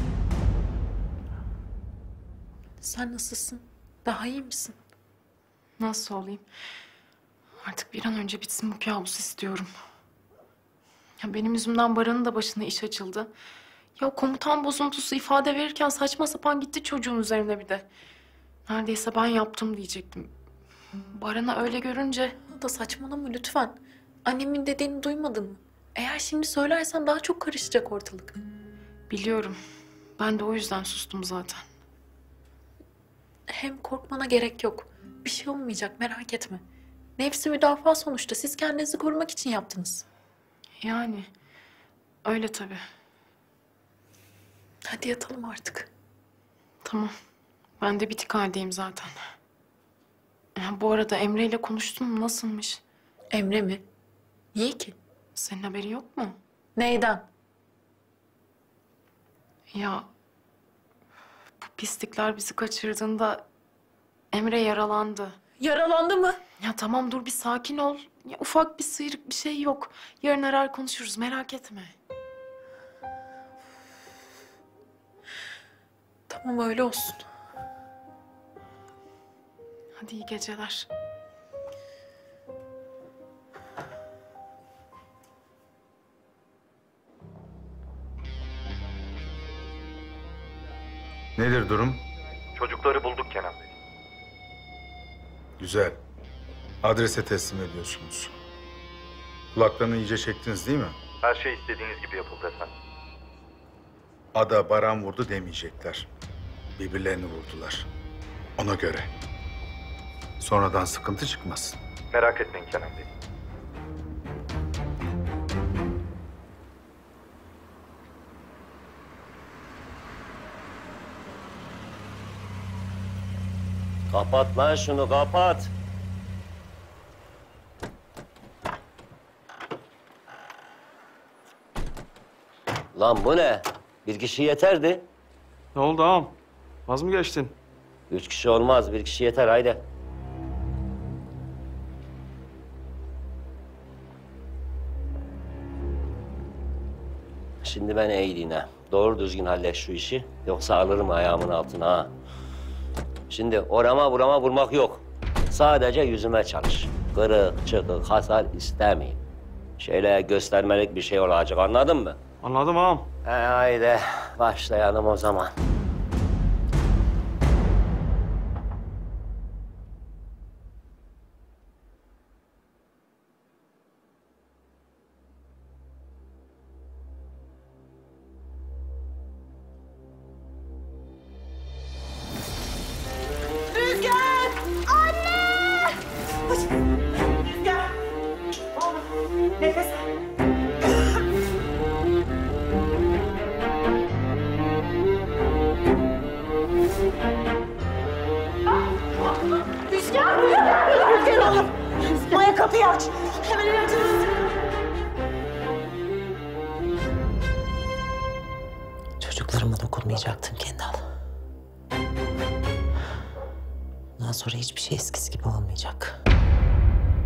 Sen nasılsın? Daha iyi misin? Nasıl olayım? Artık bir an önce bitsin bu kabus istiyorum. Ya benim yüzümden Baran'ın da başına iş açıldı. Ya komutan bozuntusu ifade verirken saçma sapan gitti çocuğun üzerine bir de. Neredeyse ben yaptım diyecektim. Baran'ı öyle görünce... Da saçmalama lütfen. Annemin dediğini duymadın mı? Eğer şimdi söylersen daha çok karışacak ortalık. Biliyorum. Ben de o yüzden sustum zaten. Hem korkmana gerek yok. Bir şey olmayacak, merak etme. Nefsi müdafaa sonuçta. Siz kendinizi korumak için yaptınız. Yani öyle tabii. Hadi yatalım artık. Tamam. Ben de bitik haldeyim zaten. Ya bu arada Emre ile konuştun mu? Nasılmış? Emre mi? Niye ki? Senin haberin yok mu? Neyden? Ya bu pislikler bizi kaçırdığında Emre yaralandı. Yaralandı mı? Ya tamam dur bir sakin ol. Ya, ufak bir sıyrık bir şey yok. Yarın arar konuşuruz merak etme. Tamam öyle olsun. Hadi iyi geceler. Nedir durum? Çocukları bulduk Kenan Bey. Güzel. Adrese teslim ediyorsunuz. Kulaklarını iyice çektiniz değil mi? Her şey istediğiniz gibi yapıldı efendim. Ada Baran vurdu demeyecekler. Birbirlerini vurdular. Ona göre. Sonradan sıkıntı çıkmasın. Merak etmeyin Kenan Bey. Kapat lan şunu kapat. Lan bu ne? Bir kişi yeterdi. Ne oldu ağam? Vaz mı geçtin? Üç kişi olmaz, bir kişi yeter haydi. Şimdi ben eğdiğine. Doğru düzgün hallet şu işi. Yoksa alırım ayağımın altına ha. Şimdi orama burama vurmak yok. Sadece yüzüme çalış. Kırık, çıkık, hasar istemeyeyim. Şöyle göstermelik bir şey olacak anladın mı? Anladım ağam. He haydi başlayalım o zaman. Rüzgar! Anne! Rüzgar! Oğlum nefes al. Rüzgar! Rüzgar oğlum! Maya kapıyı aç. Hemen ilacını hazırla. Çocuklarıma dokunmayacaktın Kendal. Bundan sonra hiçbir şey eskisi gibi olmayacak.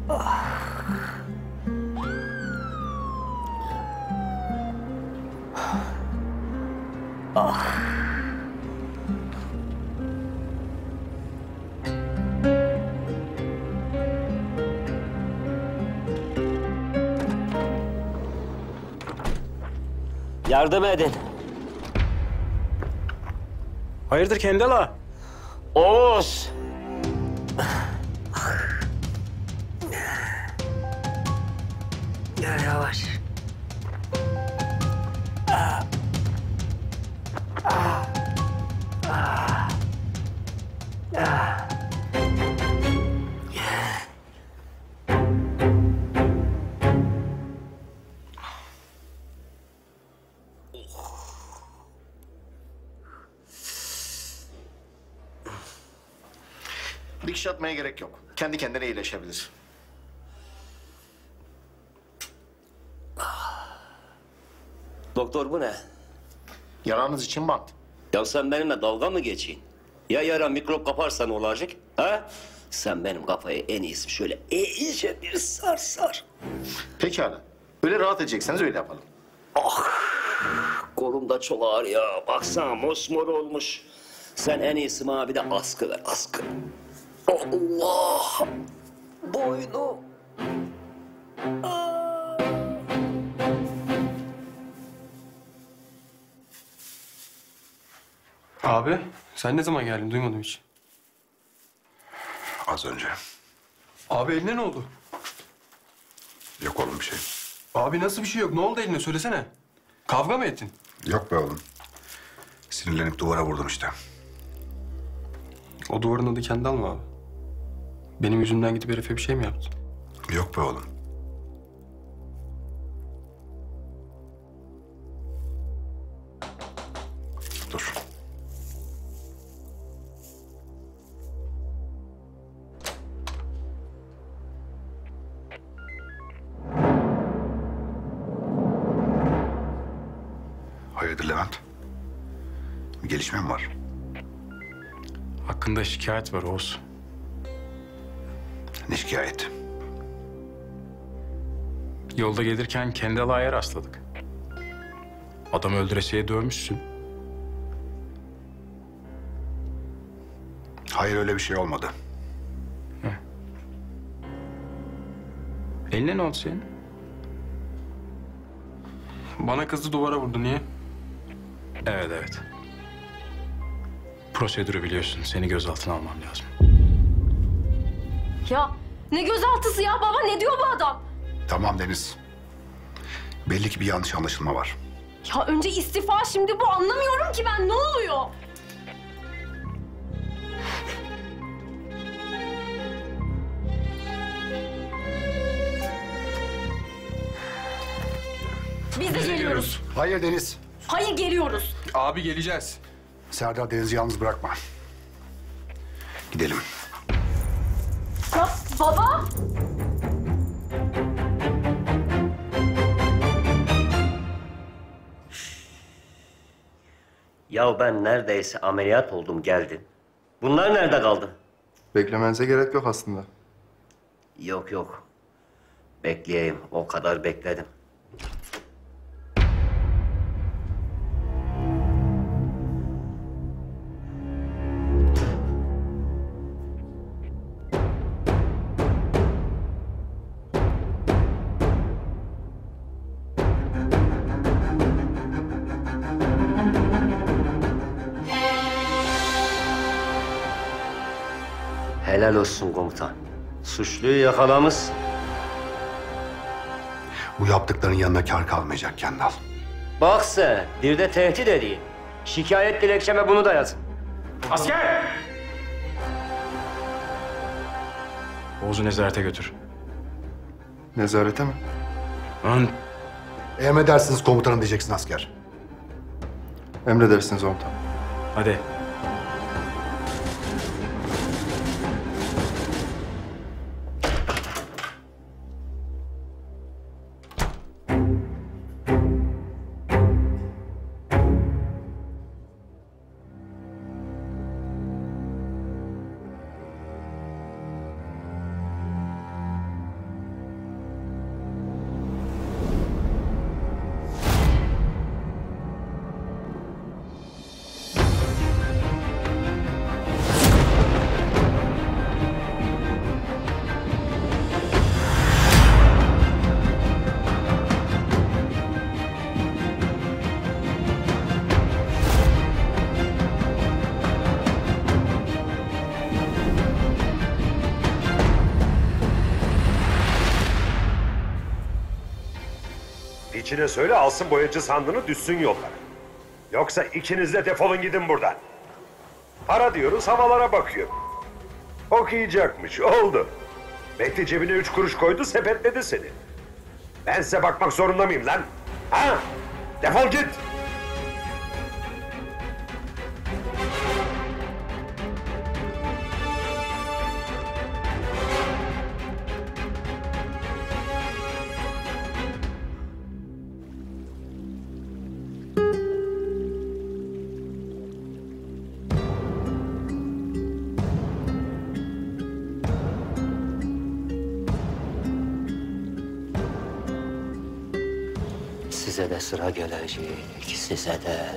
Ah. Yardım edin. Hayırdır Kendal ağa? Oğuz. Ya yavaş. Dikiş atmaya gerek yok. Kendi kendine iyileşebilir. Doktor bu ne? Yaranız için bant. Ya sen benimle dalga mı geçeyim? Ya yara mikrop kaparsa ne olacak? Ha? Sen benim kafayı en iyisi şöyle iyice bir sar sar. Pekala. Öyle rahat edecekseniz öyle yapalım. Ah! Kolum da çok ağır ya. Baksana mosmor olmuş. Sen en iyisi bana bir de askı ver, askı. Allah! Boynum. Abi sen ne zaman geldin? Duymadım hiç. Az önce. Abi eline ne oldu? Yok oğlum bir şey. Abi nasıl bir şey yok? Ne oldu eline? Söylesene. Kavga mı ettin? Yok be oğlum. Sinirlenip duvara vurdum işte. O duvarın adı Kendal mı abi? Benim yüzümden gidip herife bir şey mi yaptın? Yok be oğlum. Dur. Hayırdır Levent? Bir gelişme mi var? Hakkında şikayet var Oğuz. Ne şikayet? Yolda gelirken Kendal ağaya rastladık. Adamı öldüresiye dövmüşsün. Hayır öyle bir şey olmadı. Eline ne oldu senin? Bana kızdı, duvara vurdu. Niye? Evet evet. Prosedürü biliyorsun. Seni gözaltına almam lazım. Ya ne gözaltısı ya baba, ne diyor bu adam? Tamam Deniz. Belli ki bir yanlış anlaşılma var. Ya önce istifa, şimdi bu, anlamıyorum ki ben, ne oluyor? Biz de geliyoruz. Hayır Deniz. Hayır, geliyoruz. Abi geleceğiz. Serdar Deniz'i yalnız bırakma. Gidelim. Ya baba! Ya ben neredeyse ameliyat oldum geldim. Bunlar nerede kaldı? Beklemenize gerek yok aslında. Yok yok. Bekleyeyim. O kadar bekledim. Helal olsun komutan. Suçluyu yakalamışsın. Bu yaptıkların yanına kâr kalmayacak Kendal. Bak sen, bir de tehdit edeyim. Şikayet dilekçeme bunu da yazın. Asker! Oğuz'u nezarete götür. Nezarete mi? Lan Emredersiniz komutanım diyeceksin asker. Emredersiniz komutanım. hadi. İçine söyle alsın boyacı sandığını düşsün yollara. Yoksa ikiniz de defolun gidin buradan. Para diyoruz havalara bakıyor. Okuyacakmış oldu. Mehdi cebine üç kuruş koydu sepetledi seni. Ben size bakmak zorunda mıyım lan? Ha? Defol git. Size de sıra gelecek, size de.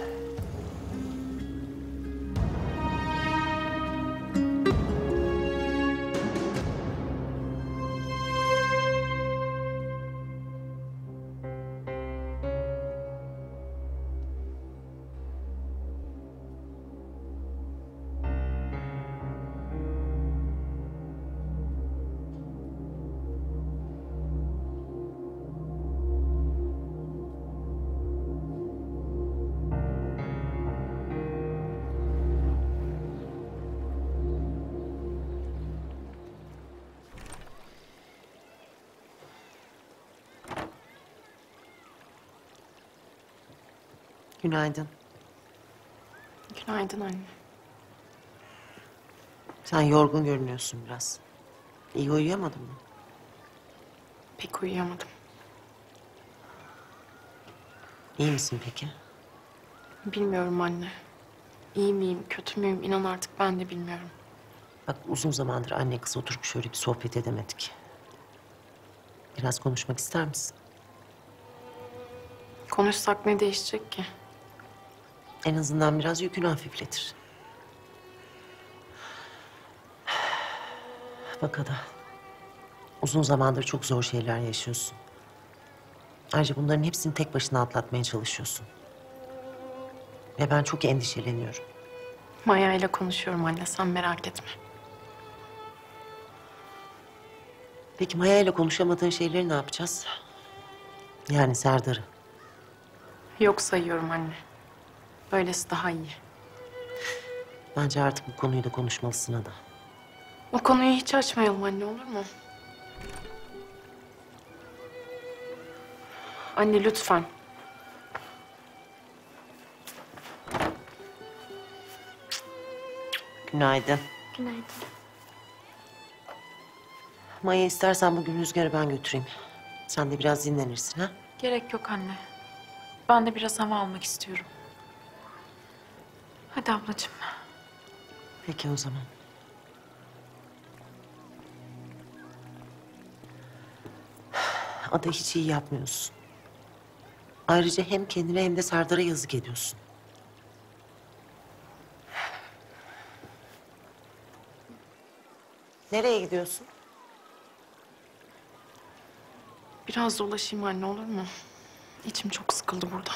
Günaydın. Günaydın anne. Sen yorgun görünüyorsun biraz. İyi uyuyamadın mı? Pek uyuyamadım. İyi misin peki? Bilmiyorum anne. İyi miyim, kötü müyüm inan artık ben de bilmiyorum. Bak uzun zamandır anne kız oturup şöyle bir sohbet edemedik. Biraz konuşmak ister misin? Konuşsak ne değişecek ki? En azından biraz yükünü hafifletir. Bak Ada, uzun zamandır çok zor şeyler yaşıyorsun. Ayrıca bunların hepsini tek başına atlatmaya çalışıyorsun. Ve ben çok endişeleniyorum. Maya ile konuşuyorum anne, sen merak etme. Peki Maya ile konuşamadığın şeyleri ne yapacağız? Yani Serdar'ı. Yok sayıyorum anne. Böylesi daha iyi. Bence artık bu konuyu da konuşmalısın Ada. O konuyu hiç açmayalım anne, olur mu? Anne lütfen. Günaydın. Günaydın. Maya istersen bugün Rüzgar'ı ben götüreyim. Sen de biraz dinlenirsin ha? Gerek yok anne. Ben de biraz hava almak istiyorum. Hadi ablacığım. Peki o zaman. Ada hiç iyi yapmıyorsun. Ayrıca hem kendine hem de Serdar'a yazık ediyorsun. Nereye gidiyorsun? Biraz dolaşayım anne, olur mu? İçim çok sıkıldı burada.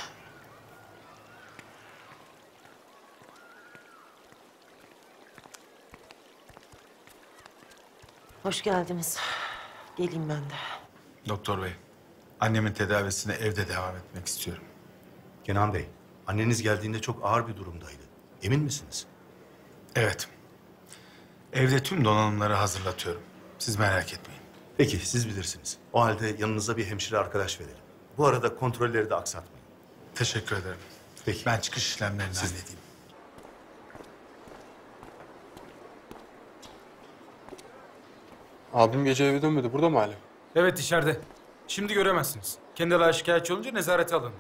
Hoş geldiniz. Geleyim ben de. Doktor bey, annemin tedavisine evde devam etmek istiyorum. Kenan Bey, anneniz geldiğinde çok ağır bir durumdaydı. Emin misiniz? Evet. Evde tüm donanımları hazırlatıyorum. Siz merak etmeyin. Peki, siz bilirsiniz. O halde yanınıza bir hemşire arkadaş verelim. Bu arada kontrolleri de aksatmayın. Teşekkür ederim. Peki. Ben çıkış işlemlerini Siz- halledeyim. Abim gece eve dönmedi. Burada mı hala? Evet içeride. Şimdi göremezsiniz. Kendine şikayetçi olunca nezarete alındı.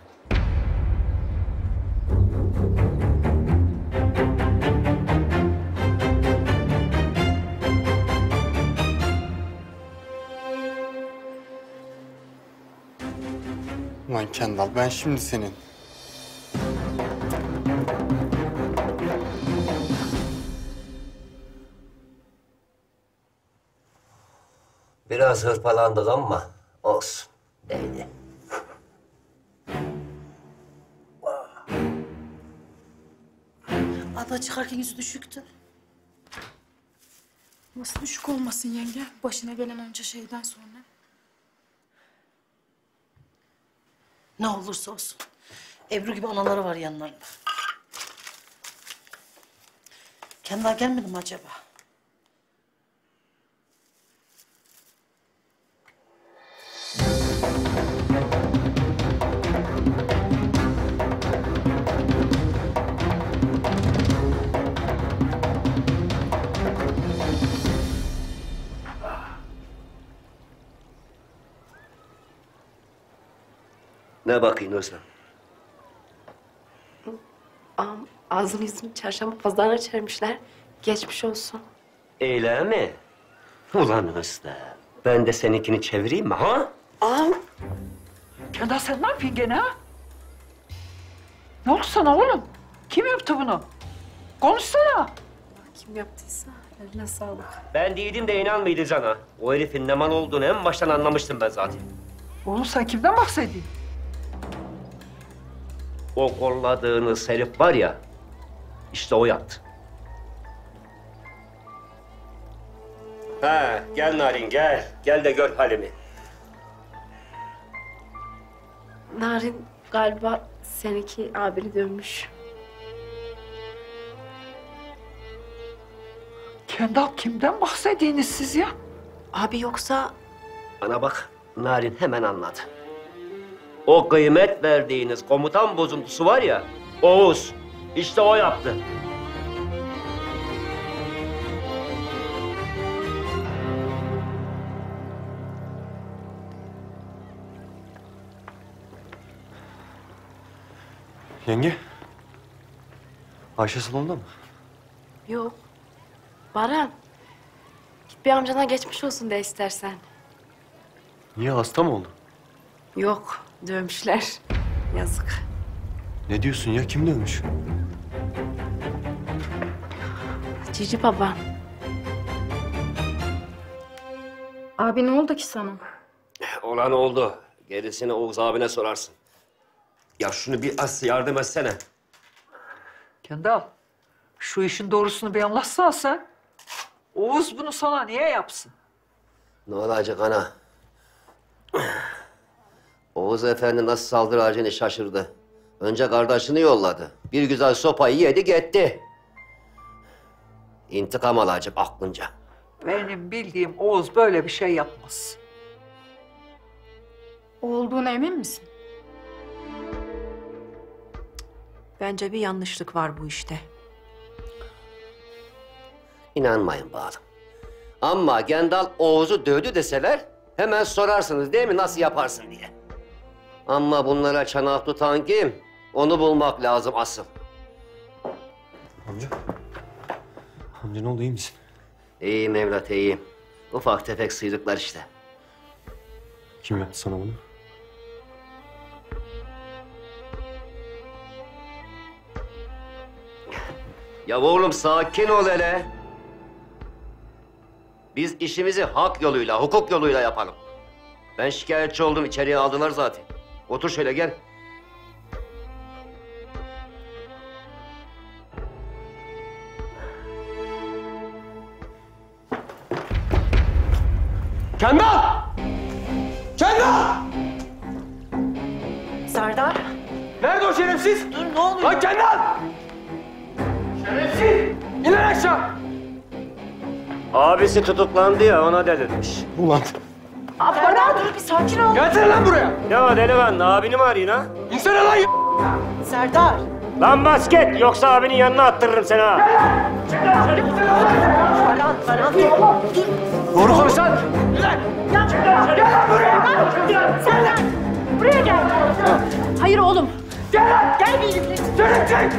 Ulan Kendal, ben şimdi senin. Biraz hırpalandık ama olsun. Değdi. Abla çıkarken yüzü düşüktü. Nasıl düşük olmasın yenge? Başına gelen onca şeyden sonra. Ne olursa olsun. Ebru gibi anaları var yanlarında. Kendal gelmedi mi acaba? Ne bakıyorsun Özlem? Ağam, ağzını yüzünü çarşamba pazarına çevirmişler. Geçmiş olsun. Öyle mi? Ulan Özlem, ben de seninkini çevireyim mi ha? Ağam. Kendal sen ne yapıyorsun gene ha? Ne oldu sana oğlum? Kim yaptı bunu? Konuşsana. Kim yaptıysa eline sağlık. Ben değildim de inanmıydı cana. O herifin ne mal olduğunu en baştan anlamıştım ben zaten. Oğlum sen kimden bahsediyorsun? O kolladığınız herif var ya, işte o yaptı. Ha, gel Narin gel. Gel de gör halimi. Narin galiba seninki abini dövmüş. Kendal kimden bahsediyorsunuz siz ya? Abi yoksa... Bana bak, Narin hemen anladı. O kıymet verdiğiniz komutan bozuntusu var ya, Oğuz. İşte o yaptı. Yenge. Ayşe salonda mı? Yok. Baran. Git bir amcana geçmiş olsun de istersen. Niye, hasta mı oldu? Yok. Dövmüşler. Yazık. Ne diyorsun ya? Kim dövmüş? Cici baban. Abi ne oldu ki sana? Olan oldu. Gerisini Oğuz abine sorarsın. Ya şunu bir az yardım etsene. Kendal, şu işin doğrusunu bir anlatsana sen. Oğuz bunu sana niye yapsın? Ne olacak ana? Oğuz Efendi nasıl saldıracağını şaşırdı. Önce kardeşini yolladı. Bir güzel sopayı yedi gitti. İntikam alacak aklınca. Benim bildiğim Oğuz böyle bir şey yapmaz. O olduğuna emin misin? Bence bir yanlışlık var bu işte. İnanmayın bağlım. Ama Kendal Oğuz'u dövdü deseler hemen sorarsınız değil mi nasıl yaparsın diye. Ama bunlara çanak tutan kim? Onu bulmak lazım asıl. Amca. Amca ne oldu, iyi misin? İyiyim evlat iyiyim. Ufak tefek sıyrıklar işte. Kim yaptı sana bunu? Ya oğlum sakin ol hele. Biz işimizi hak yoluyla, hukuk yoluyla yapalım. Ben şikayetçi oldum, içeriye aldılar zaten. Otur şöyle gel. Kendal! Kendal! Serdar! Nerede o şerefsiz? Dur ne oluyor? Lan Kendal! Şerefsiz! İn lan aşağı! Abisi tutuklandı ya ona delirmiş. Ulan. Serdar dur bir sakin ol. Gelsene lan buraya! Ya delikanlı abini mi arıyorsun ha? İnsene lan y- Serdar! Lan basket yoksa abinin yanına attırırım seni ha. Baran, Baran dur. Dur. Doğru konuş lan! Gel, gel lan buraya. Serdar! Buraya gel. Hayır oğlum. Gel lan! Gel benimle. Şerefsiz!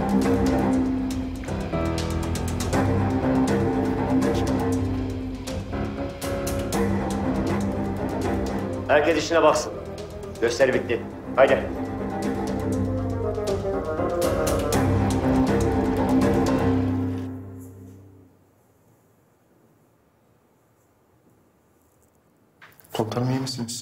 Herkes işine baksın. Gösteri bitti. Haydi. Komutanım iyi misiniz?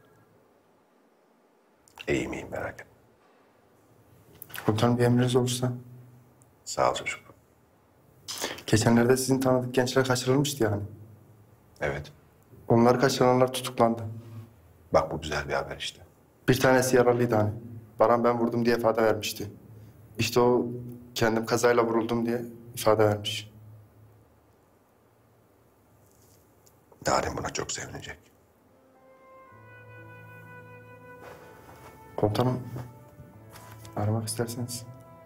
İyiyim iyiyim merak etme. Komutanım bir emriniz olursa. Sağ ol çocuk. Geçenlerde sizin tanıdık gençler kaçırılmıştı yani. Evet. Onları kaçıranlar tutuklandı. Bak bu güzel bir haber işte. Bir tanesi yaralıydı hani. Baran ben vurdum diye ifade vermişti. İşte o kendim kazayla vuruldum diye ifade vermiş. Narin buna çok sevinecek. Komutanım, aramak isterseniz.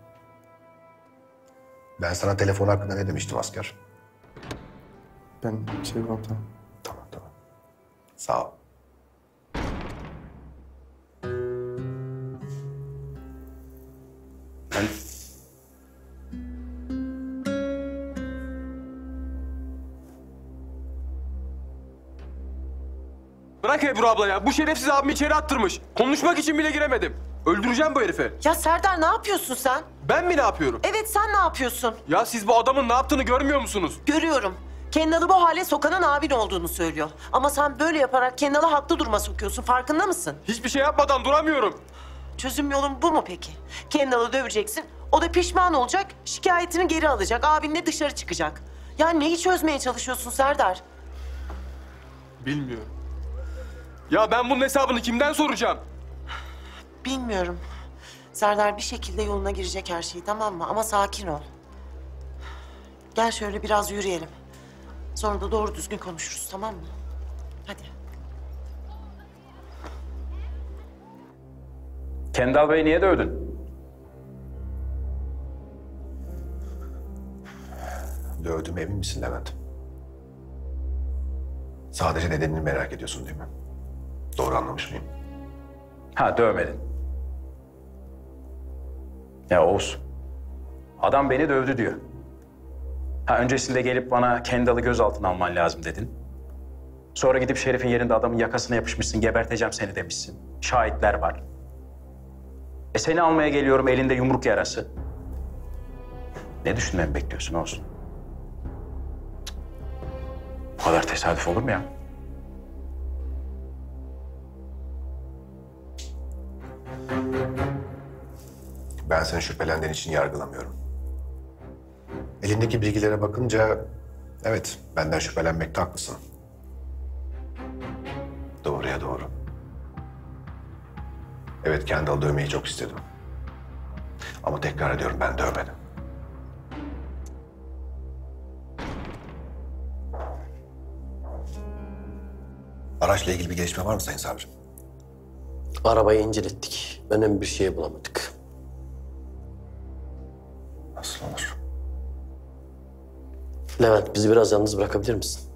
Ben sana telefon hakkında ne demiştim asker? Ben şey komutanım. Tamam tamam. Sağ ol. Ben... Bırak Ebru abla ya. Bu şerefsiz abimi içeri attırmış. Konuşmak için bile giremedim. Öldüreceğim bu herifi. Ya Serdar ne yapıyorsun sen? Ben mi ne yapıyorum? Evet sen ne yapıyorsun? Ya siz bu adamın ne yaptığını görmüyor musunuz? Görüyorum. Kendal'ı bu hale sokanın abin olduğunu söylüyor. Ama sen böyle yaparak Kendal'ı haklı duruma sokuyorsun. Farkında mısın? Hiçbir şey yapmadan duramıyorum. Çözüm yolun bu mu peki? Kendal'ı döveceksin. O da pişman olacak. Şikayetini geri alacak. Abinle dışarı çıkacak. Ya neyi çözmeye çalışıyorsun Serdar? Bilmiyorum. Ya ben bunun hesabını kimden soracağım? Bilmiyorum. Serdar bir şekilde yoluna girecek her şey, tamam mı? Ama sakin ol. Gel şöyle biraz yürüyelim. Sonra da doğru düzgün konuşuruz, tamam mı? Hadi. Kendal Bey'i niye dövdün? Dövdüm emin misin Levent? Sadece nedenini merak ediyorsun değil mi? Doğru anlamış mıyım? Ha, dövmedin. Ya Oğuz, adam beni dövdü diyor. Ha, öncesinde gelip bana Kendal'ı gözaltına alman lazım dedin. Sonra gidip Şerif'in yerinde adamın yakasına yapışmışsın, geberteceğim seni demişsin. Şahitler var. E seni almaya geliyorum, elinde yumruk yarası. Ne düşünmemi bekliyorsun Oğuz? Bu kadar tesadüf olur mu ya? Ben seni şüphelendiğin için yargılamıyorum. Elindeki bilgilere bakınca evet benden şüphelenmekte haklısın. Doğruya doğru. Evet Kendal'ı dövmeyi çok istedim. Ama tekrar ediyorum ben dövmedim. Araçla ilgili bir gelişme var mı Sayın Savcım? Arabayı incelettik. Önemli bir şey bulamadık. Nasıl olur? Levent, bizi biraz yalnız bırakabilir misin?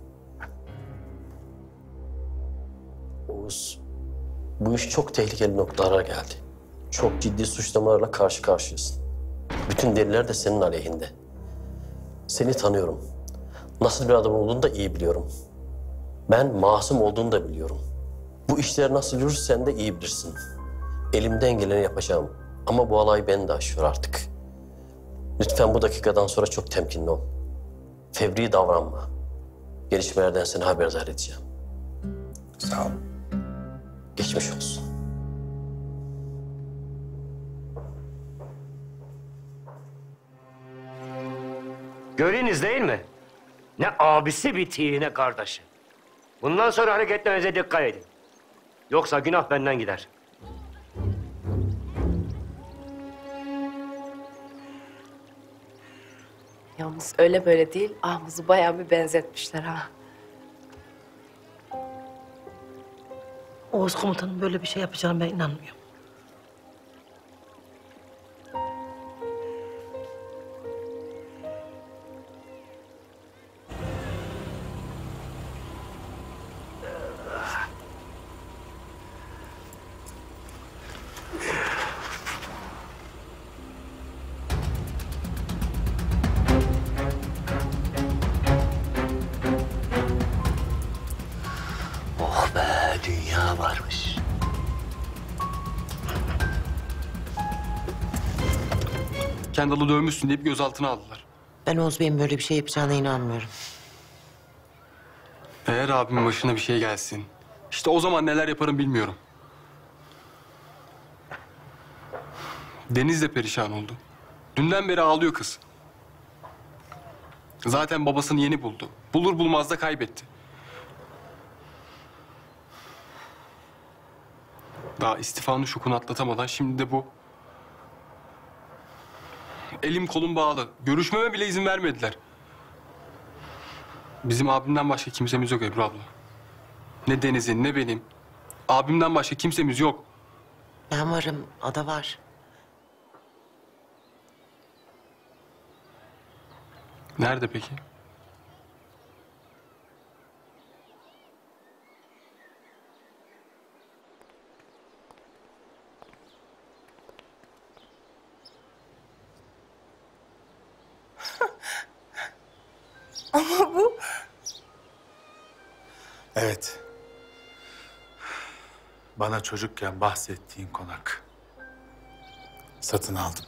Oğuz, bu iş çok tehlikeli noktalara geldi. Çok ciddi suçlamalarla karşı karşıyasın. Bütün deliller de senin aleyhinde. Seni tanıyorum. Nasıl bir adam olduğunu da iyi biliyorum. Ben masum olduğunu da biliyorum. Bu işler nasıl yürür sen de iyi bilirsin. Elimden geleni yapacağım. Ama bu olay beni de aşıyor artık. Lütfen bu dakikadan sonra çok temkinli ol. Fevri davranma. Gelişmelerden seni haberdar edeceğim. Sağ ol. Geçmiş olsun. Görünüz değil mi? Ne abisi bitiği ne kardeşi. Bundan sonra hareketlerinize dikkat edin. Yoksa günah benden gider. Yalnız öyle böyle değil, ahımızı bayağı bir benzetmişler ha. Oğuz komutanın böyle bir şey yapacağına ben inanmıyorum. Oh be, dünya varmış. Kendal'ı dövmüşsün deyip gözaltına aldılar. Ben Oğuz Bey'in böyle bir şey yapacağına inanmıyorum. Eğer abimin başına bir şey gelsin, işte o zaman neler yaparım bilmiyorum. Deniz de perişan oldu. Dünden beri ağlıyor kız. Zaten babasını yeni buldu. Bulur bulmaz da kaybetti. Daha istifanın şokunu atlatamadan şimdi de bu. Elim kolum bağlı. Görüşmeme bile izin vermediler. Bizim abimden başka kimsemiz yok Ebru abla. Ne Deniz'in ne benim. Abimden başka kimsemiz yok. Ben varım, Ada var. Nerede peki? Ama bu... Evet. Bana çocukken bahsettiğin konak. Satın aldım.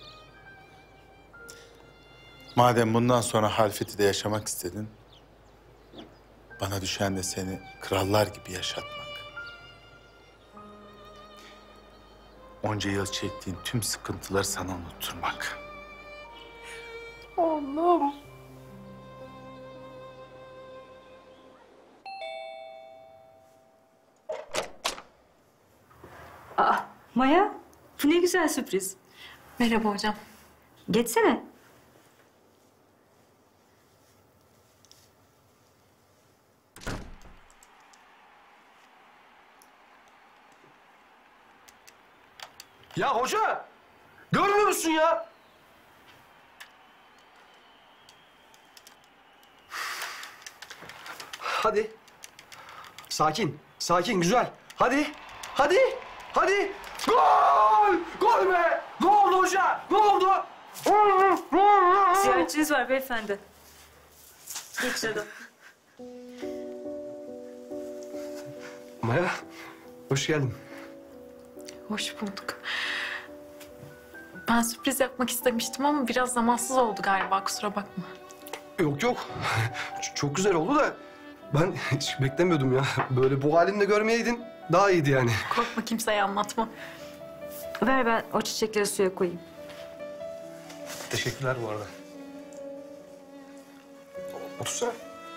Madem bundan sonra Halfeti'de yaşamak istedin, bana düşen de seni krallar gibi yaşatmak. Onca yıl çektiğin tüm sıkıntıları sana unutturmak. Oğlum. Aa, Maya, bu ne güzel sürpriz. Merhaba hocam. Geçsene. Ya hoca! Görmüyor musun ya? Hadi. Sakin, sakin, güzel. Hadi, hadi, hadi. Gol! Gol be! Ne oldu hoca? Ne oldu? Ziyaretçiniz var beyefendi. Geç adam. Maya, hoş geldin. Hoş bulduk. Ben sürpriz yapmak istemiştim ama biraz zamansız oldu galiba, kusura bakma. Yok yok, Ç- çok güzel oldu da ben hiç beklemiyordum ya. Böyle bu halimle görmeyeydin daha iyiydi yani. Korkma, kimseye anlatma. Ver ben o çiçekleri suya koyayım. Teşekkürler bu arada. Otursana.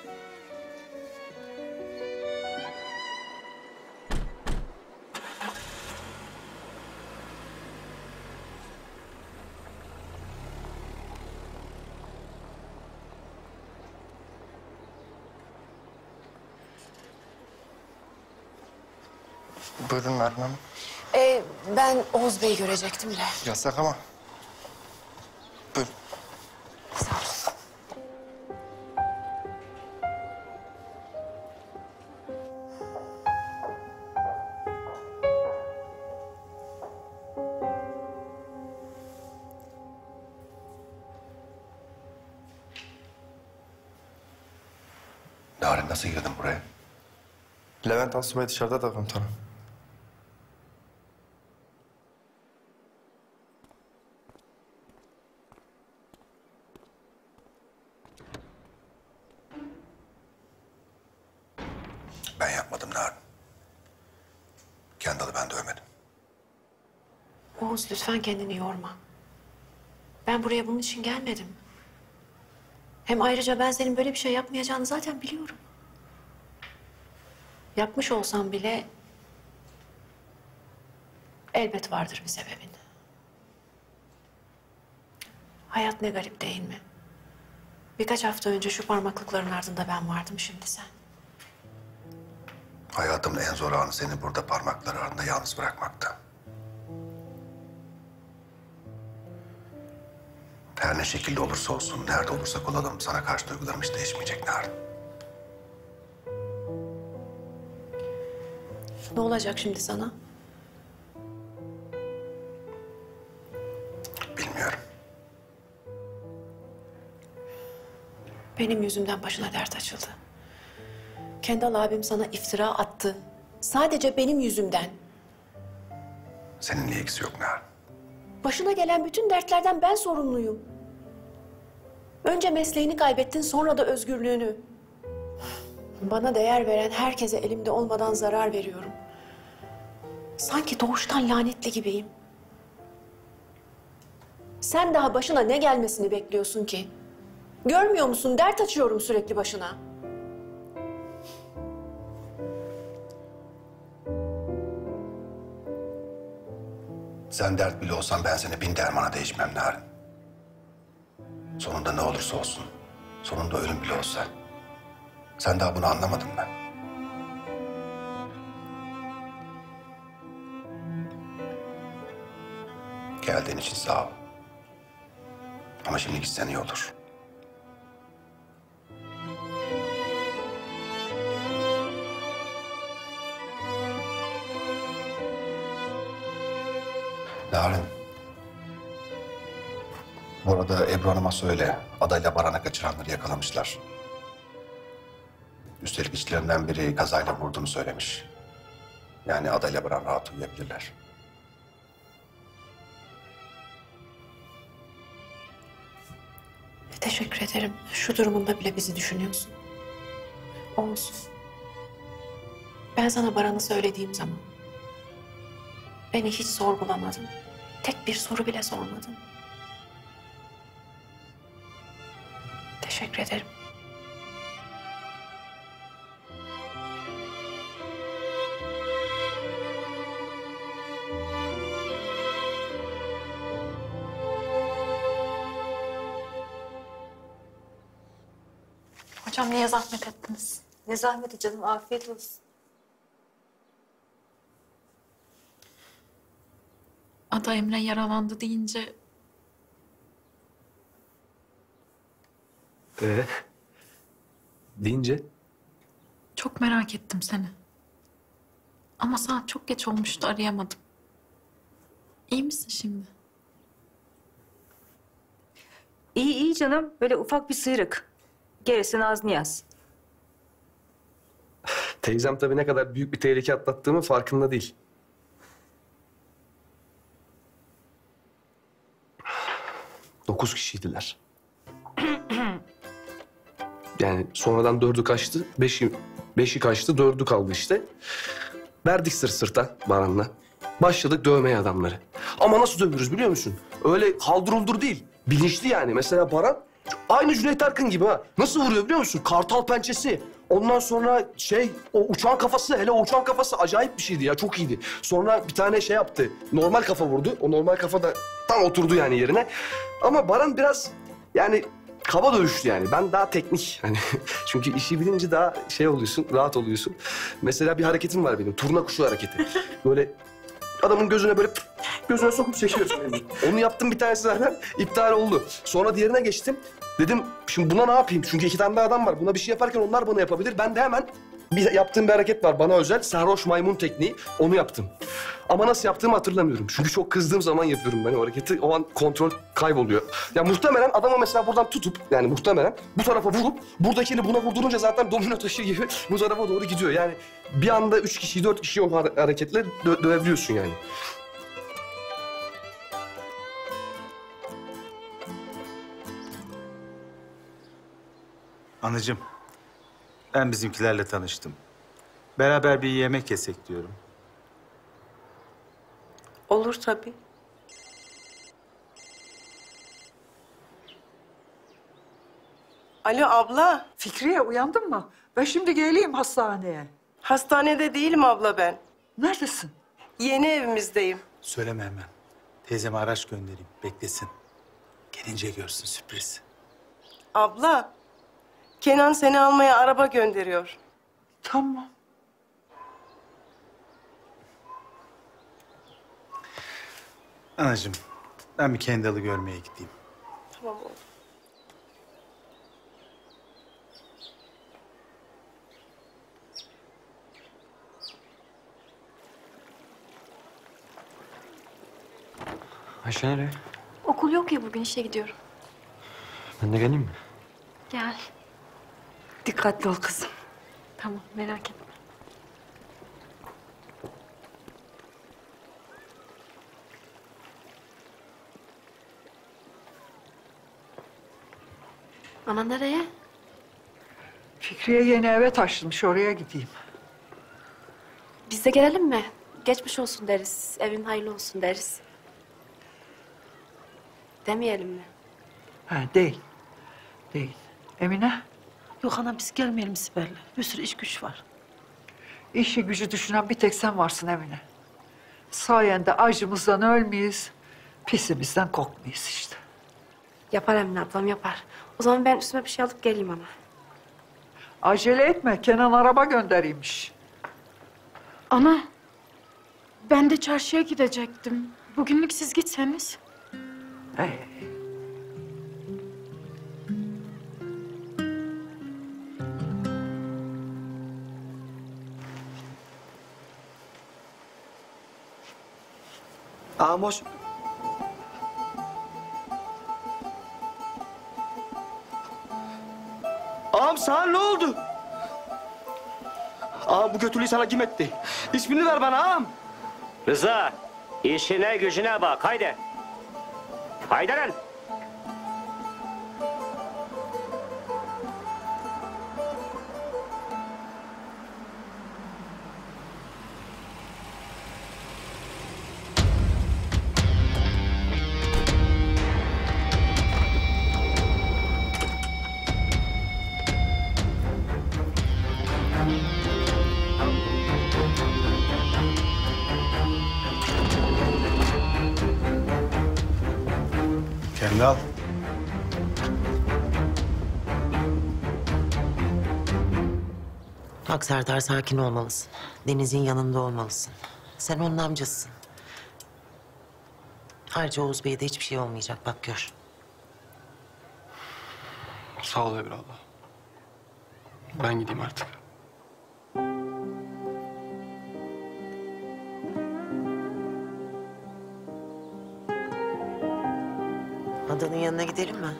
Buyurun Nermin Hanım. Ee, ben Oğuz Bey'i görecektim de. Yasak ama. Buyurun. Sağ olun. Narin nasıl girdin buraya? Levent Asubay dışarıda da komutanım. Ben yapmadım Narin. Kendall'ı ben dövmedim. Oğuz lütfen kendini yorma. Ben buraya bunun için gelmedim. Hem ayrıca ben senin böyle bir şey yapmayacağını zaten biliyorum. Yapmış olsam bile elbet vardır bir sebebin. Hayat ne garip değil mi? Birkaç hafta önce şu parmaklıkların ardında ben vardım, şimdi sen. Hayatımın en zor anı seni burada parmaklar arasında yalnız bırakmakta. Her ne şekilde olursa olsun, nerede olursak olalım sana karşı duygularım hiç değişmeyecek Narin. Ne olacak şimdi sana? Bilmiyorum. Benim yüzümden başına dert açıldı. Kendall abim sana iftira attı. Sadece benim yüzümden. Seninle ilgisi yok Narin. Başına gelen bütün dertlerden ben sorumluyum. Önce mesleğini kaybettin, sonra da özgürlüğünü. Bana değer veren herkese elimde olmadan zarar veriyorum. Sanki doğuştan lanetli gibiyim. Sen daha başına ne gelmesini bekliyorsun ki? Görmüyor musun? Dert açıyorum sürekli başına. Sen dert bile olsan ben seni bin dermana değişmem Narin. Sonunda ne olursa olsun, sonunda ölüm bile olsa. Sen daha bunu anlamadın mı? Geldiğin için sağ ol. Ama şimdi gitsen iyi olur. Narin. Bu arada Ebru Hanım'a söyle, adayla Baran'ı kaçıranları yakalamışlar. Üstelik içlerinden biri kazayla vurduğunu söylemiş. Yani adayla Baran rahat uyuyabilirler. Teşekkür ederim. Şu durumunda bile bizi düşünüyorsun. Olsun. Ben sana Baran'ı söylediğim zaman beni hiç sorgulamadın. Tek bir soru bile sormadın. Teşekkür ederim. Hocam niye zahmet ettiniz? Ne zahmeti canım, afiyet olsun. Ada Emre yaralandı deyince Ee, deyince? çok merak ettim seni. Ama saat çok geç olmuştu, arayamadım. İyi misin şimdi? İyi iyi canım, böyle ufak bir sıyrık. Gerisi naz niyaz. Teyzem tabii ne kadar büyük bir tehlike atlattığımın farkında değil. Dokuz kişiydiler. Yani sonradan dördü kaçtı, beşi, beşi kaçtı, dördü kaldı işte. Verdik sırt sırta Baran'la. Başladık dövmeye adamları. Ama nasıl dövüyoruz biliyor musun? Öyle haldır uldur değil. Bilinçli yani. Mesela Baran aynı Cüneyt Arkın gibi ha. Nasıl vuruyor biliyor musun? Kartal pençesi. Ondan sonra şey, o uçan kafası, hele o uçan kafası acayip bir şeydi ya. Çok iyiydi. Sonra bir tane şey yaptı. Normal kafa vurdu. O normal kafa da tam oturdu yani yerine. Ama Baran biraz yani kaba dövüştü yani. Ben daha teknik. Hani çünkü işi bilince daha şey oluyorsun, rahat oluyorsun. Mesela bir hareketim var benim. Turna kuşu hareketi. Böyle adamın gözüne böyle gözüne sokup çekiyorsun. Onu yaptım bir tanesi zaten. İptal oldu. Sonra diğerine geçtim. Dedim şimdi buna ne yapayım? Çünkü iki tane daha adam var. Buna bir şey yaparken onlar bana yapabilir. Ben de hemen bir yaptığım bir hareket var bana özel. Sarhoş maymun tekniği. Onu yaptım. Ama nasıl yaptığımı hatırlamıyorum. Çünkü çok kızdığım zaman yapıyorum ben o hareketi. O an kontrol kayboluyor. Ya muhtemelen adamı mesela buradan tutup yani muhtemelen bu tarafa vurup buradakini buna vurdurunca zaten domino taşı gibi bu tarafa doğru gidiyor. Yani bir anda üç kişiyi, dört kişiyi o hareketle dö- dövebiliyorsun yani. Anacığım, ben bizimkilerle tanıştım. Beraber bir yemek yesek diyorum. Olur tabii. Alo abla. Fikriye uyandın mı? Ben şimdi geleyim hastaneye. Hastanede değilim abla ben. Neredesin? Yeni evimizdeyim. Söyleme hemen. Teyzeme araç göndereyim, beklesin. Gelince görsün sürpriz. Abla, Kenan seni almaya araba gönderiyor. Tamam. Anacığım, ben bir Kendal'ı görmeye gideyim. Tamam oğlum. Ayşe nereye? Okul yok ya, bugün işe gidiyorum. Ben de geleyim mi? Gel. Dikkatli ol kızım. Tamam, merak etme. Ana nereye? Fikriye yeni eve taşınmış, oraya gideyim. Biz de gelelim mi? Geçmiş olsun deriz. Evin hayırlı olsun deriz. Demeyelim mi? Ha, değil. Değil. Emine? Yok ana, biz gelmeyelim Sibel'le. Bir sürü iş güç var. İşi gücü düşünen bir tek sen varsın Emine. Sayende acımızdan ölmeyiz, pisimizden kokmayız işte. Yapar Emine ablam yapar. O zaman ben üstüme bir şey alıp geleyim ama. Acele etme, Kenan araba gönderiymiş. Ana, ben de çarşıya gidecektim. Bugünlük siz gitseniz. Hey. Ağam hoş. Ağam sana ne oldu? Ağam bu kötülüğü sana kim etti? İsmini ver bana ağam. Rıza, işine gücüne bak, haydi. Haydi lan. Kendal. Bak Serdar, sakin olmalısın. Deniz'in yanında olmalısın. Sen onun amcasısın. Ayrıca Oğuz Bey'e de hiçbir şey olmayacak, bak gör. Sağ ol Ebru abla. Ben gideyim artık. Adanın yanına gidelim mi?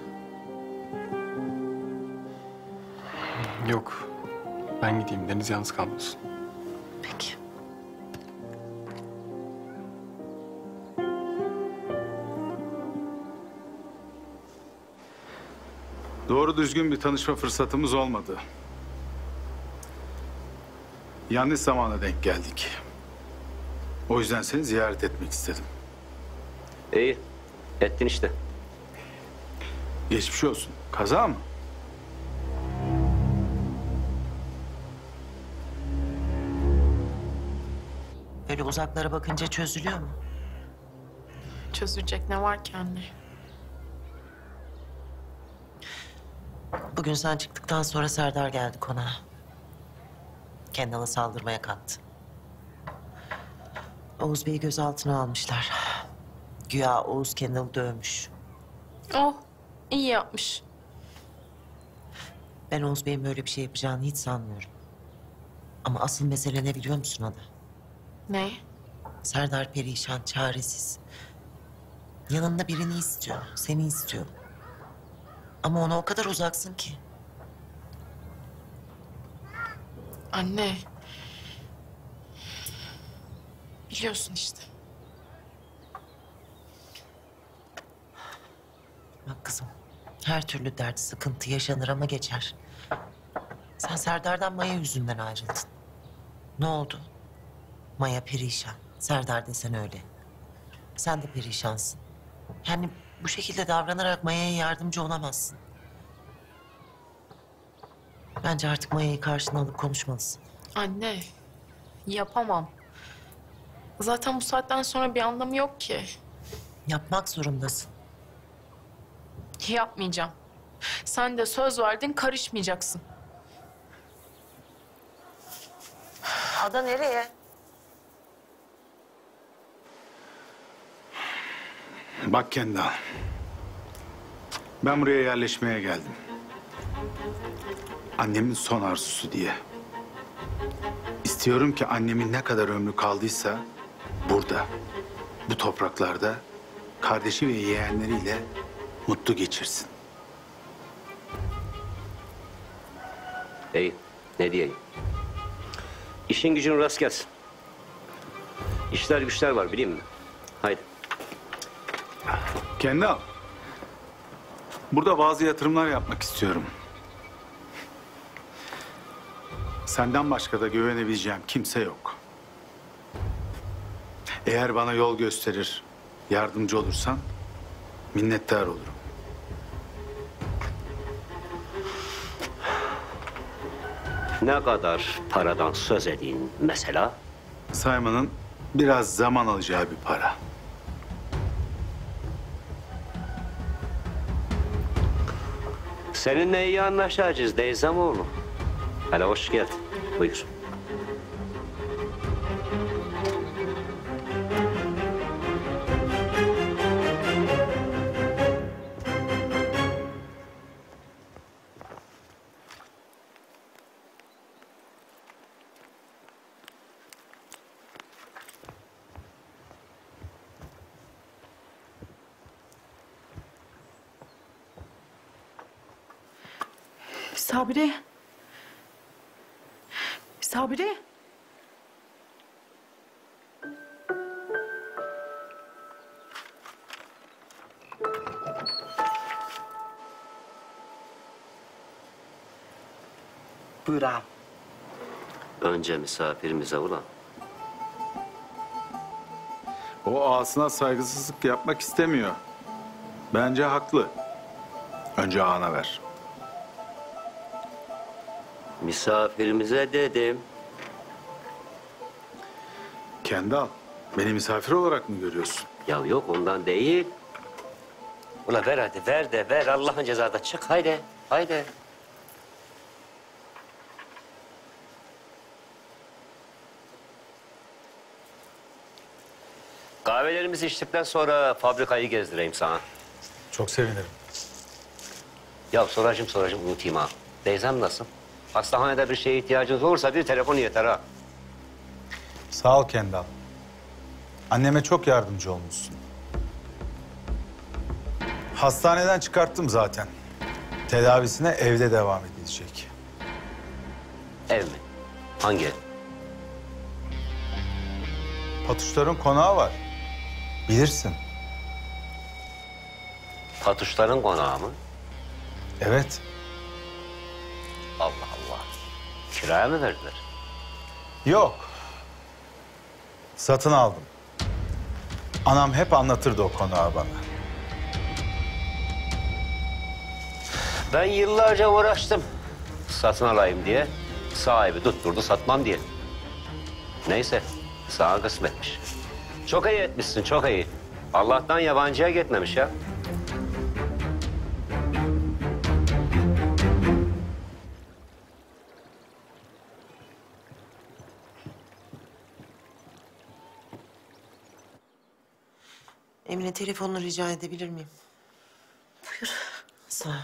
Yok. Ben gideyim. Deniz yalnız kalmasın. Peki. Doğru düzgün bir tanışma fırsatımız olmadı. Yanlış zamana denk geldik. O yüzden seni ziyaret etmek istedim. İyi, ettin işte. Geçmiş olsun. Kaza mı? Öyle uzaklara bakınca çözülüyor mu? Çözülecek ne var ki anne? Bugün sen çıktıktan sonra Serdar geldi konağa. Kendal'a saldırmaya kalktı. Oğuz Bey'i gözaltına almışlar. Güya Oğuz Kendal'ı dövmüş. Oh, iyi yapmış. Ben Oğuz Bey'in böyle bir şey yapacağını hiç sanmıyorum. Ama asıl mesele ne biliyor musun Ada? Ne? Serdar perişan, çaresiz. Yanında birini istiyor, seni istiyor. Ama ona o kadar uzaksın ki. Anne. Biliyorsun işte. Bak kızım, her türlü dert, sıkıntı yaşanır ama geçer. Sen Serdar'dan Maya yüzünden ayrıldın. Ne oldu? Maya perişan. Serdar desen öyle. Sen de perişansın. Yani bu şekilde davranarak Maya'ya yardımcı olamazsın. Bence artık Maya'yı karşına alıp konuşmalısın. Anne, yapamam. Zaten bu saatten sonra bir anlamı yok ki. Yapmak zorundasın. Yapmayacağım. Sen de söz verdin, karışmayacaksın. Ada nereye? Bak Kendal. Ben buraya yerleşmeye geldim. Annemin son arzusu diye. İstiyorum ki annemin ne kadar ömrü kaldıysa burada, bu topraklarda kardeşi ve yeğenleriyle mutlu geçirsin. İyi, ne diyeyim? İşin gücün rast gelsin. İşler güçler var, bileyim mi? Haydi. Kendal. Burada bazı yatırımlar yapmak istiyorum. Senden başka da güvenebileceğim kimse yok. Eğer bana yol gösterir, yardımcı olursan minnettar olurum. Ne kadar paradan söz edeyim mesela? Saymanın Biraz zaman alacağı bir para. Seninle iyi anlaşacağız Deyzamoğlu. Hele hoş geldin. Buyur. Sabire. Sabire. Buyur ağam. Önce misafirimize ulan. O ağasına saygısızlık yapmak istemiyor. Bence haklı. Önce ağana ver. Misafirimize dedim. Kendal, beni misafir olarak mı görüyorsun? Ya yok ondan değil. Ula ver hadi ver de ver Allah'ın cezada çık haydi haydi. Kahvelerimizi içtikten sonra fabrikayı gezdireyim sana. Çok sevinirim. Ya soracağım soracağım unutayım ha. Teyzem nasıl? Hastahanede bir şeye ihtiyacınız olursa bir telefon yeter ha. Sağ ol Kendal. Anneme çok yardımcı olmuşsun. Hastaneden çıkarttım zaten. Tedavisine evde devam edilecek. Ev mi? Hangi ev? Patuşların konağı var. Bilirsin. Patuşların konağı mı? Evet. Allah Allah. Kiraya mı verdiler? Yok. Satın aldım. Anam hep anlatırdı o konağı bana. Ben yıllarca uğraştım. Satın alayım diye. Sahibi tutturdu satmam diye. Neyse. Sana kısmetmiş. Çok iyi etmişsin, çok iyi. Allah'tan yabancıya gitmemiş ya. Emine telefonunu rica edebilir miyim? Buyur. Sağ ol.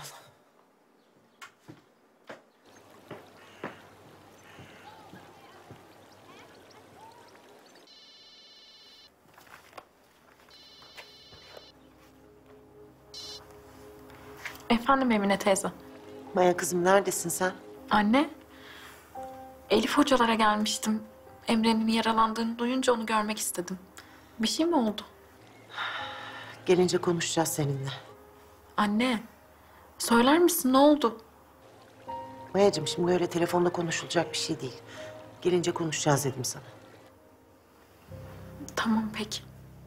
Efendim Emine teyze. Maya kızım neredesin sen? Anne. Elif hocalara gelmiştim. Emre'nin yaralandığını duyunca onu görmek istedim. Bir şey mi oldu? Gelince konuşacağız seninle. Anne. Söyler misin ne oldu? Mayacığım şimdi öyle telefonda konuşulacak bir şey değil. Gelince konuşacağız dedim sana. Tamam peki.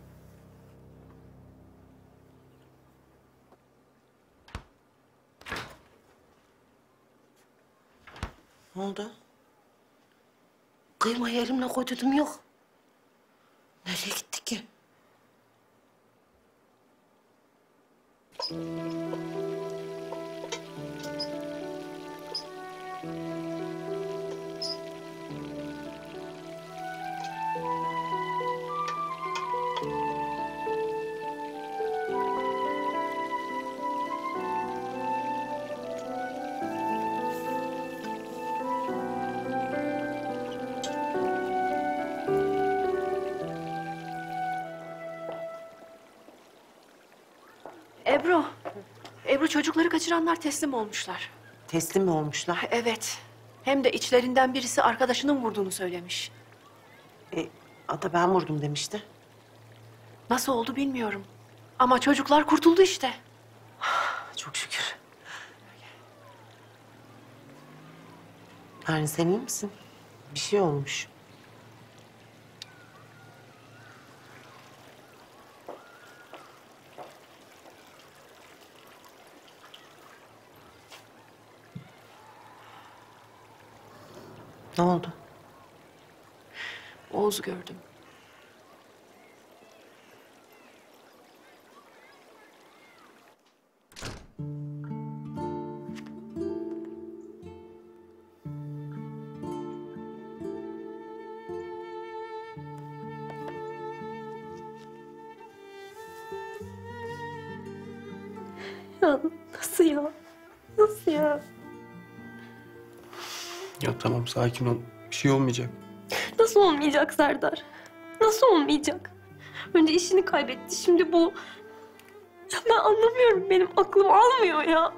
Ne oldu? Kıymayı elimle koydum yok. Nereye gitti ki? Ebru. Ebru çocukları kaçıranlar teslim olmuşlar. Teslim mi olmuşlar? Evet. Hem de içlerinden birisi arkadaşının vurduğunu söylemiş. E, Ada ben vurdum demişti. Nasıl oldu bilmiyorum. Ama çocuklar kurtuldu işte. Çok şükür. Yani sen iyi misin? Bir şey olmuş. Ne oldu? Oğuz'u gördüm. Ya nasıl ya? Nasıl ya? Ya tamam sakin ol. Bir şey olmayacak. Nasıl olmayacak Serdar? Nasıl olmayacak? Önce işini kaybetti, şimdi bu. Ya ben anlamıyorum, benim aklım almıyor ya.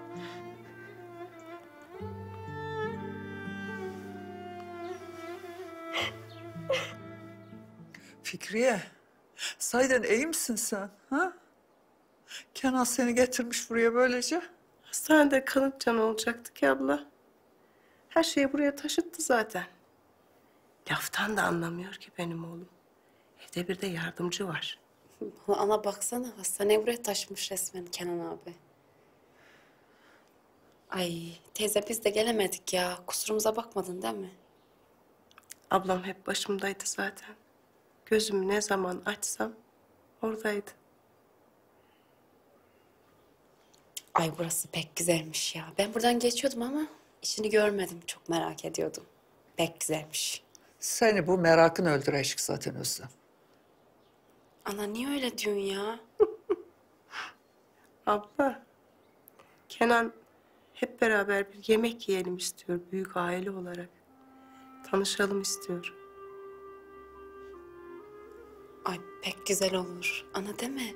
Fikriye, sahiden iyi misin sen? Ha? Kenan seni getirmiş buraya böylece. Hastanede kalınca ne olacaktı ki abla? Her şeyi buraya taşıttı zaten. Laftan da anlamıyor ki benim oğlum. Evde bir de yardımcı var. Ana baksana, hastaneye buraya taşımış resmen Kenan abi. Ay teyze biz de gelemedik ya. Kusurumuza bakmadın değil mi? Ablam hep başımdaydı zaten. Gözümü ne zaman açsam oradaydı. Ay burası pek güzelmiş ya. Ben buradan geçiyordum ama işini görmedim. Çok merak ediyordum. Pek güzelmiş. Seni bu merakın öldürecek zaten Özlem. Ana niye öyle diyorsun ya? Abla, Kenan hep beraber bir yemek yiyelim istiyor büyük aile olarak. Tanışalım istiyor. Ay pek güzel olur. Ana deme.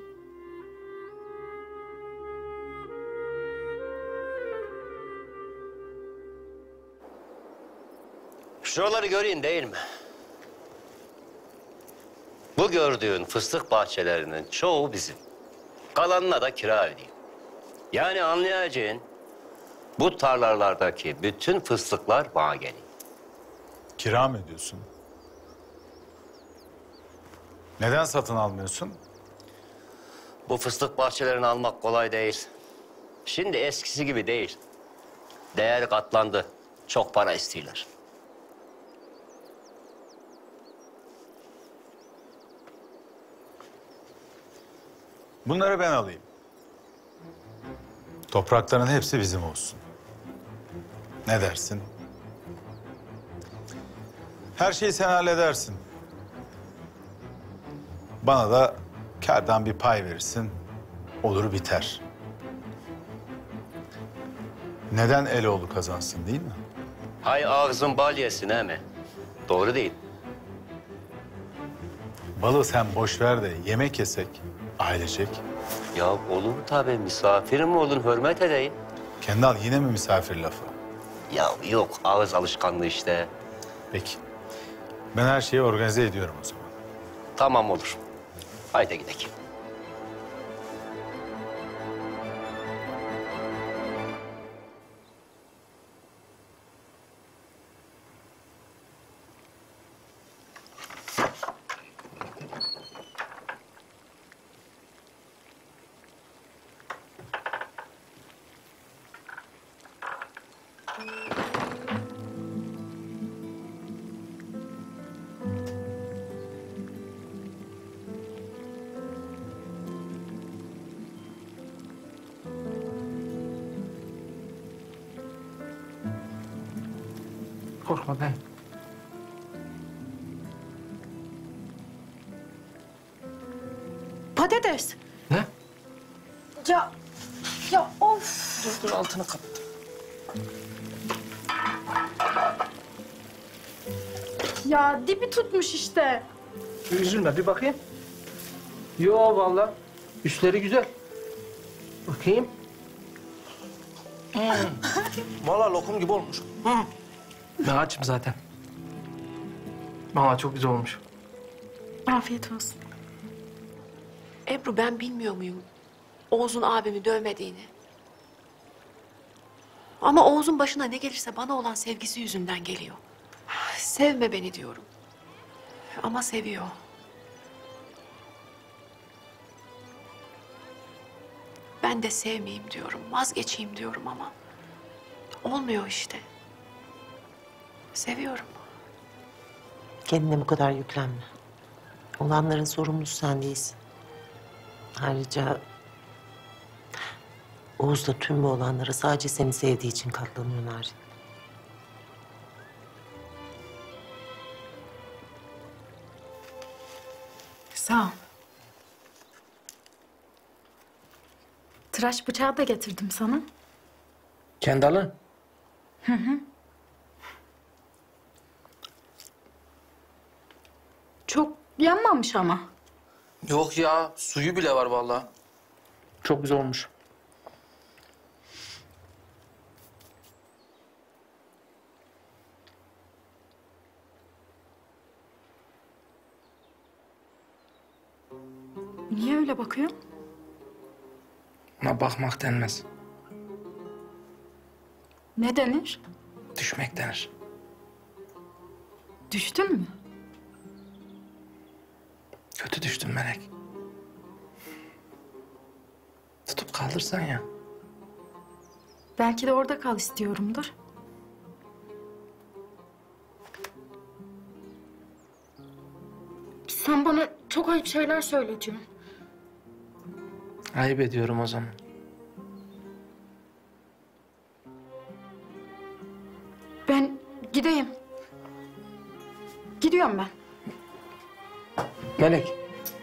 Şuraları göreyim değil mi? Bu gördüğün fıstık bahçelerinin çoğu bizim. Kalanına da kira ödeyeyim. Yani anlayacağın bu tarlalardaki bütün fıstıklar bana geliyor. Kira mı ediyorsun? Neden satın almıyorsun? Bu fıstık bahçelerini almak kolay değil. Şimdi eskisi gibi değil. Değer katlandı. Çok para istiyorlar. Bunları ben alayım. Toprakların hepsi bizim olsun. Ne dersin? Her şeyi sen halledersin. Bana da kârdan bir pay verirsin. Olur biter. Neden Eloğlu kazansın değil mi? Hay ağzın bal yesin he mi? Doğru değil. Balı sen boş ver de yemek yesek ailecek. Ya olur tabii, misafirim olun, hürmet edeyim. Kendal yine mi misafir lafı? Ya yok, ağız alışkanlığı işte. Peki. Ben her şeyi organize ediyorum o zaman. Tamam olur. Haydi gidelim. Korkma ben. Patates. Ne? Ya, ya of. Dur dur altını kapat. Ya dibi tutmuş işte. Üzülme bir bakayım. Yo vallahi üstleri güzel. Bakayım. Hmm. Vallahi lokum gibi olmuş. Hmm. Ben açım zaten. Vallahi çok güzel olmuş. Afiyet olsun. Ebru ben bilmiyor muyum Oğuz'un abimi dövmediğini? Ama Oğuz'un başına ne gelirse bana olan sevgisi yüzünden geliyor. Sevme beni diyorum. Ama seviyor. Ben de sevmeyeyim diyorum, vazgeçeyim diyorum ama olmuyor işte. Seviyorum. Kendine bu kadar yüklenme. Olanların sorumlusu sen değilsin. Ayrıca Oğuz da tüm bu olanlara sadece seni sevdiği için katlanıyor Narin. Sağ ol. Tıraş bıçağı da getirdim sana. Kendal'ın. Hı hı. Çok yanmamış ama. Yok ya, suyu bile var vallahi. Çok güzel olmuş. Niye öyle bakıyorsun? Buna bakmak denmez. Ne denir? Düşmek denir. Düştün mü? Kötü düştün Melek. Tutup kaldırsan ya. Belki de orada kal istiyorumdur. Sen bana çok ayıp şeyler söyletiyorsun. Ayıp ediyorum o zaman. Ben gideyim. Gidiyorum ben. Melek.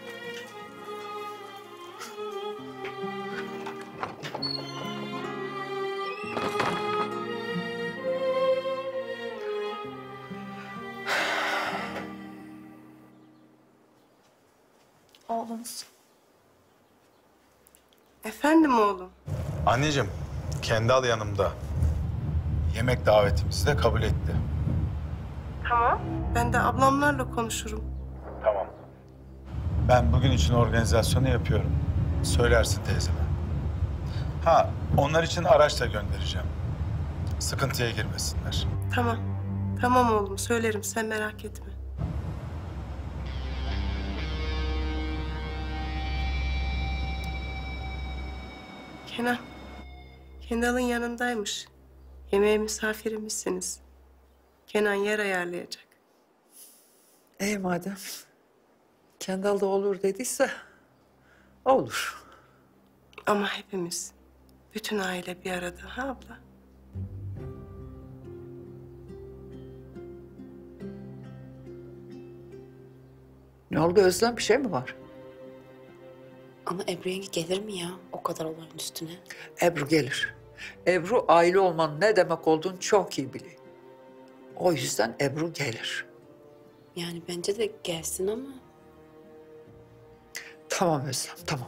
Oğlumuz. Efendim oğlum. Anneciğim, Kendal yanımda. Yemek davetimizi de kabul etti. Tamam. Ben de ablamlarla konuşurum. Tamam. Ben bugün için organizasyonu yapıyorum. Söylersin teyzeme. Ha, onlar için araç da göndereceğim. Sıkıntıya girmesinler. Tamam. Tamam oğlum söylerim sen merak etme. Kenan. Kendal'ın yanındaymış. Yemeğe misafirimizsiniz. Kenan yer ayarlayacak. İyi madem. Kendal da olur dediyse olur. Ama hepimiz. Bütün aile bir arada ha abla? Ne oldu Özlem, bir şey mi var? Ama Ebru yenge gelir mi ya o kadar olayın üstüne? Ebru gelir. Ebru aile olmanın ne demek olduğunu çok iyi biliyor. O yüzden Ebru gelir. Yani bence de gelsin ama. Tamam Özlem, tamam.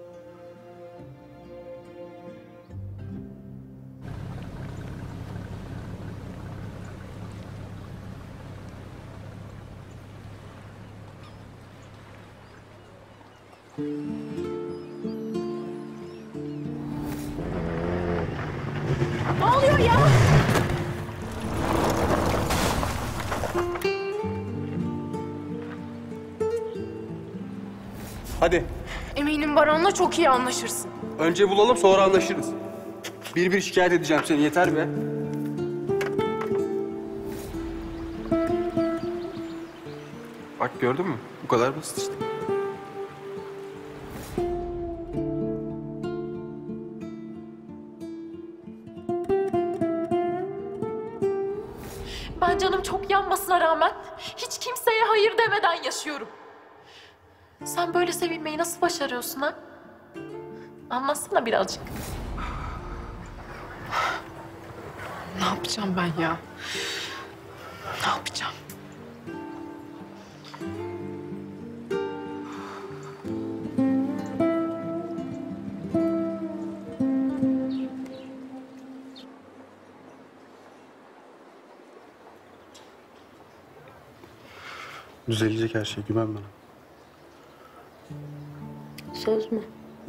Ne oluyor ya? Hadi. Eminim Baran'la çok iyi anlaşırsın. Önce bulalım sonra anlaşırız. Bir bir şikayet edeceğim seni yeter be. Bak gördün mü? Bu kadar basit işte. Ben canım çok yanmasına rağmen hiç kimseye hayır demeden yaşıyorum. Sen böyle sevilmeyi nasıl başarıyorsun ha? Anlatsana birazcık. Ne yapacağım ben ya? Ne yapacağım? Düzelecek her şey, güven bana. Söz mü?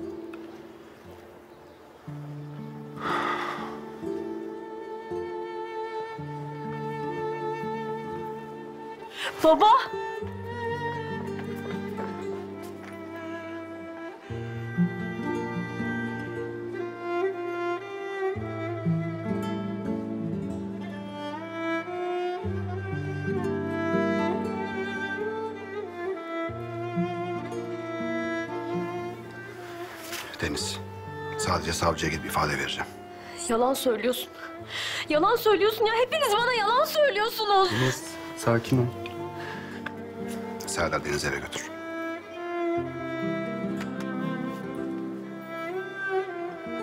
Baba. Deniz, sadece savcıya gidip ifade vereceğim. Yalan söylüyorsun. Yalan söylüyorsun ya. Hepiniz bana yalan söylüyorsunuz. Deniz, sakin ol. Serdar Deniz'i eve götür.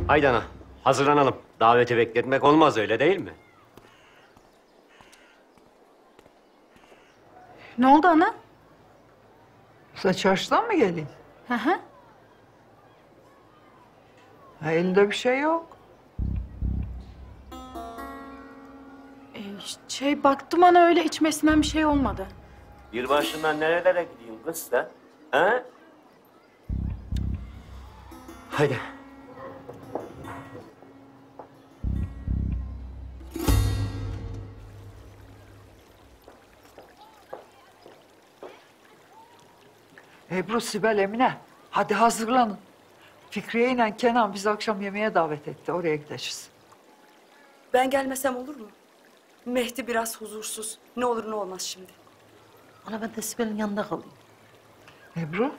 Haydi ana, hazırlanalım. Daveti bekletmek olmaz, öyle değil mi? Ne oldu ana? Sen çarşıdan mı gelin? Hı hı. Ha, elinde bir şey yok. Ee, şey baktım ana, öyle içmesinden bir şey olmadı. Bir başından nerelere gideyim kız sen? He? Haydi. Ebru, Sibel, Emine. Hadi hazırlanın. Fikriye ile Kenan bizi akşam yemeğe davet etti. Oraya gideceğiz. Ben gelmesem olur mu? Mehdi biraz huzursuz. Ne olur ne olmaz şimdi. Ana ben de Sibel'in yanında kalayım. Ebru?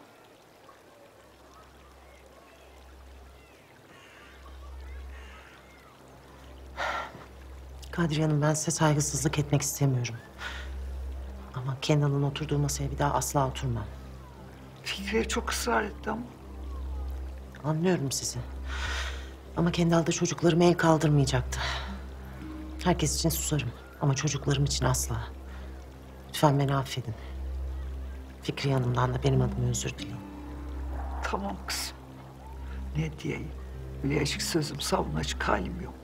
Kadriye Hanım, ben size saygısızlık etmek istemiyorum. Ama Kendal'ın oturduğu masaya bir daha asla oturmam. Fikriye çok ısrar etti ama. Anlıyorum sizi. Ama Kendal da çocuklarıma el kaldırmayacaktı. Herkes için susarım ama çocuklarım için asla. Lütfen beni affedin. Fikriye Hanım'dan da benim adıma özür dileyin. Tamam kızım. Ne diyeyim? Bilecik sözüm savunacak halim yok.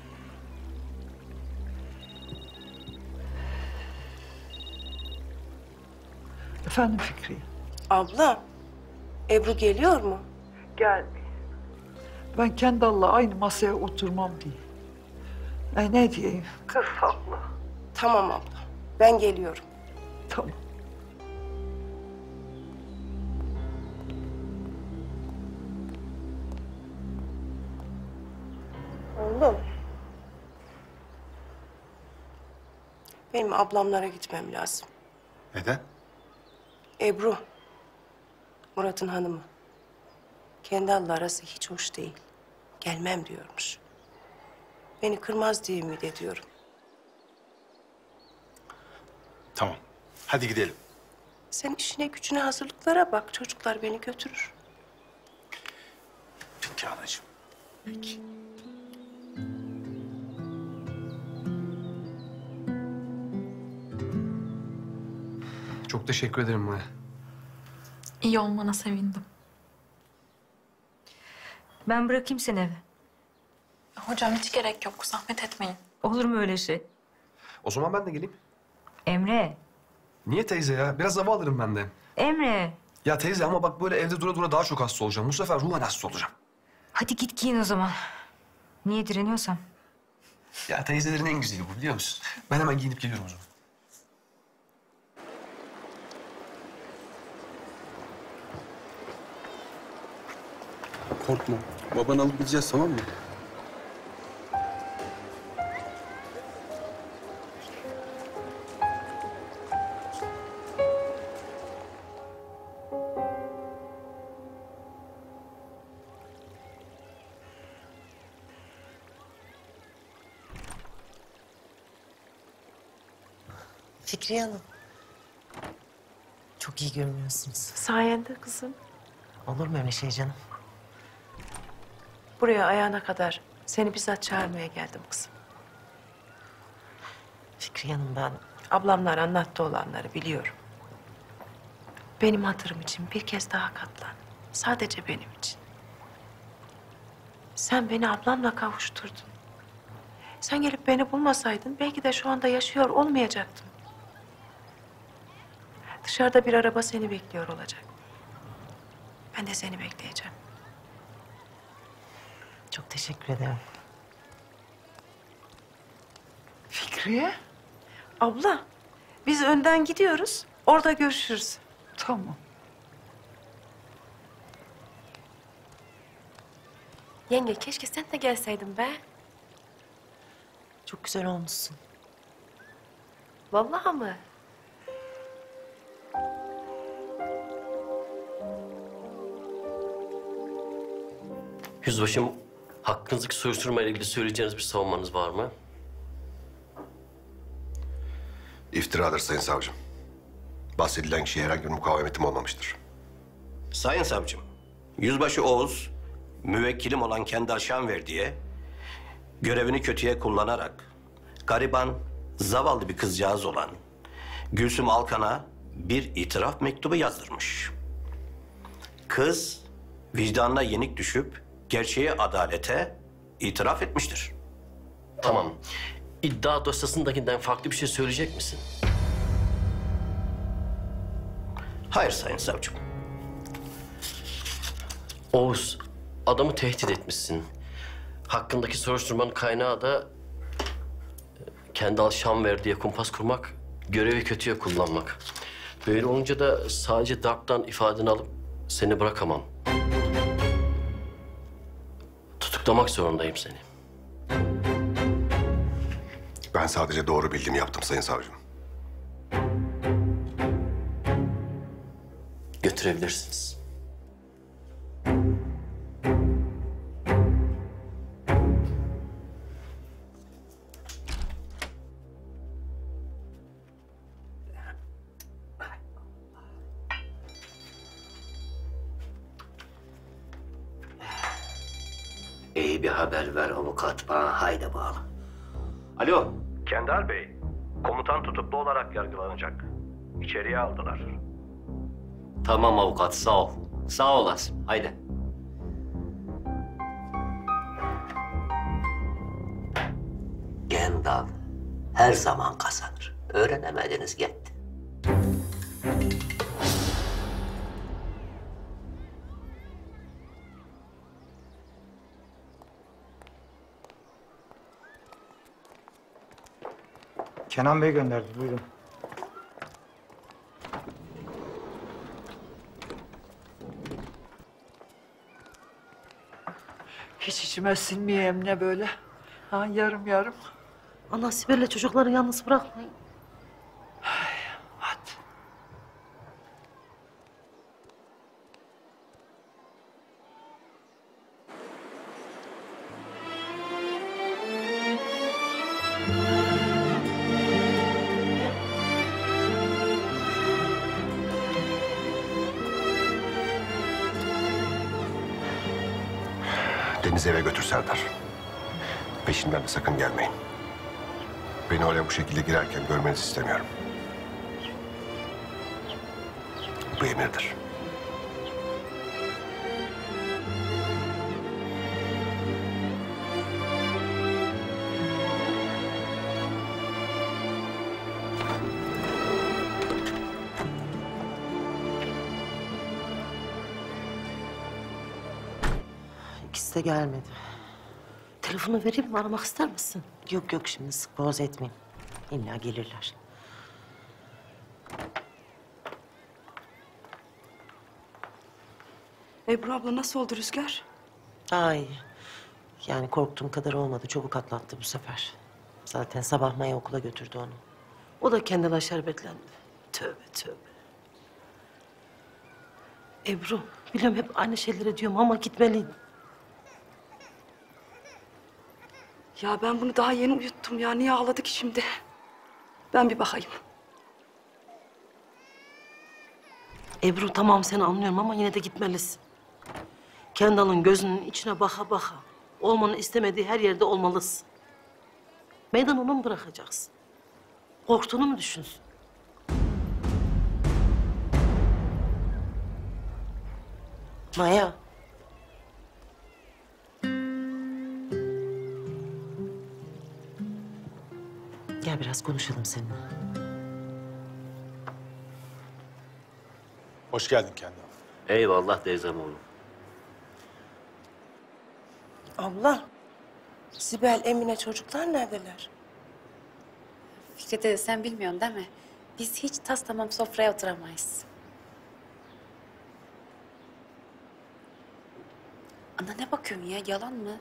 Efendim Fikriye? Abla, Ebru geliyor mu? Gelmiyor. Ben Kendal'la aynı masaya oturmam diye. E ne diyeyim? Kız haklı. Tamam abla, ben geliyorum. Tamam. Oğlum. Benim ablamlara gitmem lazım. Neden? Ebru, Murat'ın hanımı. Kendal'la arası hiç hoş değil. Gelmem diyormuş. Beni kırmaz diye ümit ediyorum. Tamam. Hadi gidelim. Sen işine gücüne hazırlıklara bak. Çocuklar beni götürür. Peki anacığım. Peki. Çok teşekkür ederim Maya. İyi olmana sevindim. Ben bırakayım seni eve. Hocam hiç gerek yok. Zahmet etmeyin. Olur mu öyle şey? O zaman ben de geleyim. Emre. Niye teyze ya? Biraz hava alırım ben de. Emre. Ya teyze ama bak böyle evde dura dura daha çok hasta olacağım. Bu sefer ruhen hasta olacağım. Hadi git giyin o zaman. Niye direniyorsan. Ya teyzelerin en güzeli bu, biliyor musun? Ben hemen giyinip geliyorum o zaman. Korkma. Babanı alıp gideceğiz, tamam mı? Fikriye Hanım. Çok iyi görünüyorsunuz. Sayende kızım. Olur mu öyle şey canım? Buraya ayağına kadar seni bizzat çağırmaya geldim kızım. Fikriye Hanım, ben... Ablamlar anlattı olanları biliyorum. Benim hatırım için bir kez daha katlan. Sadece benim için. Sen beni ablamla kavuşturdun. Sen gelip beni bulmasaydın belki de şu anda yaşıyor olmayacaktım. Dışarıda bir araba seni bekliyor olacak. Ben de seni bekleyeceğim. Çok teşekkür ederim. Fikriye? Abla, biz önden gidiyoruz. Orada görüşürüz. Tamam. Yenge keşke sen de gelseydin be. Çok güzel olmuşsun. Vallahi mı? Yüzbaşım, hakkınızdaki soruşturma ile ilgili söyleyeceğiniz bir savunmanız var mı? İftiradır Sayın Savcım. Bahsedilen kişiye herhangi bir mukavemetim olmamıştır. Sayın savcım, Yüzbaşı Oğuz müvekkilim olan Kendal Şanverdi'ye görevini kötüye kullanarak gariban, zavallı bir kızcağız olan Gülsüm Alkan'a bir itiraf mektubu yazdırmış. Kız vicdanına yenik düşüp gerçeğe, adalete itiraf etmiştir. Tamam. İddia dosyasındakinden farklı bir şey söyleyecek misin? Hayır sayın savcım. Oğuz, adamı tehdit etmişsin. Hakkındaki soruşturmanın kaynağı da Kendal Şanverdi'ye kumpas kurmak, görevi kötüye kullanmak. Böyle olunca da sadece darptan ifadeni alıp seni bırakamam. Tutuklamak zorundayım seni. Ben sadece doğru bildiğimi yaptım sayın savcım. Götürebilirsiniz. İyi bir haber ver avukat bana, haydi bağlı. Alo. Kendal Bey, komutan tutuklu olarak yargılanacak. İçeriye aldılar. Tamam avukat, sağ ol. Sağ olasın, haydi. Kendal her zaman kazanır. Öğrenemediniz gitti. Kenan Bey gönderdi, buyurun. Hiç içime sinmiyor Emine böyle. Ha, yarım yarım. Ana Sibel'le çocukları yalnız bırakmayın. Hadi. Deniz'i eve götür Serdar. Peşinden de sakın gelmeyin. Beni oraya bu şekilde girerken görmenizi istemiyorum. Bu emirdir. İkisi de gelmedi. Telefonu vereyim mi? Aramak ister misin? Yok yok, şimdi sık boğaz etmeyeyim. İlla gelirler. Ebru abla nasıl oldu Rüzgar? Daha iyi. Yani korktuğum kadar olmadı. Çabuk atlattı bu sefer. Zaten sabah Maya okula götürdü onu. O da kendine şerbetlendi. Tövbe tövbe. Ebru, biliyorum hep aynı şeyleri diyorum ama gitmeliyim. Ya ben bunu daha yeni uyuttum ya. Niye ağladı ki şimdi? Ben bir bakayım. Ebru tamam seni anlıyorum ama yine de gitmelisin. Kendal'ın gözünün içine baka baka olmanı istemediği her yerde olmalısın. Meydan onu mu bırakacaksın? Korktuğunu mu düşünsün? Maya. Gel biraz konuşalım seninle. Hoş geldin Kendal. Eyvallah teyzem oğlum. Abla, Sibel, Emine çocuklar neredeler? Fikret dede sen bilmiyorsun değil mi? Biz hiç tas tamam sofraya oturamayız. Ana ne bakıyorsun ya? Yalan mı?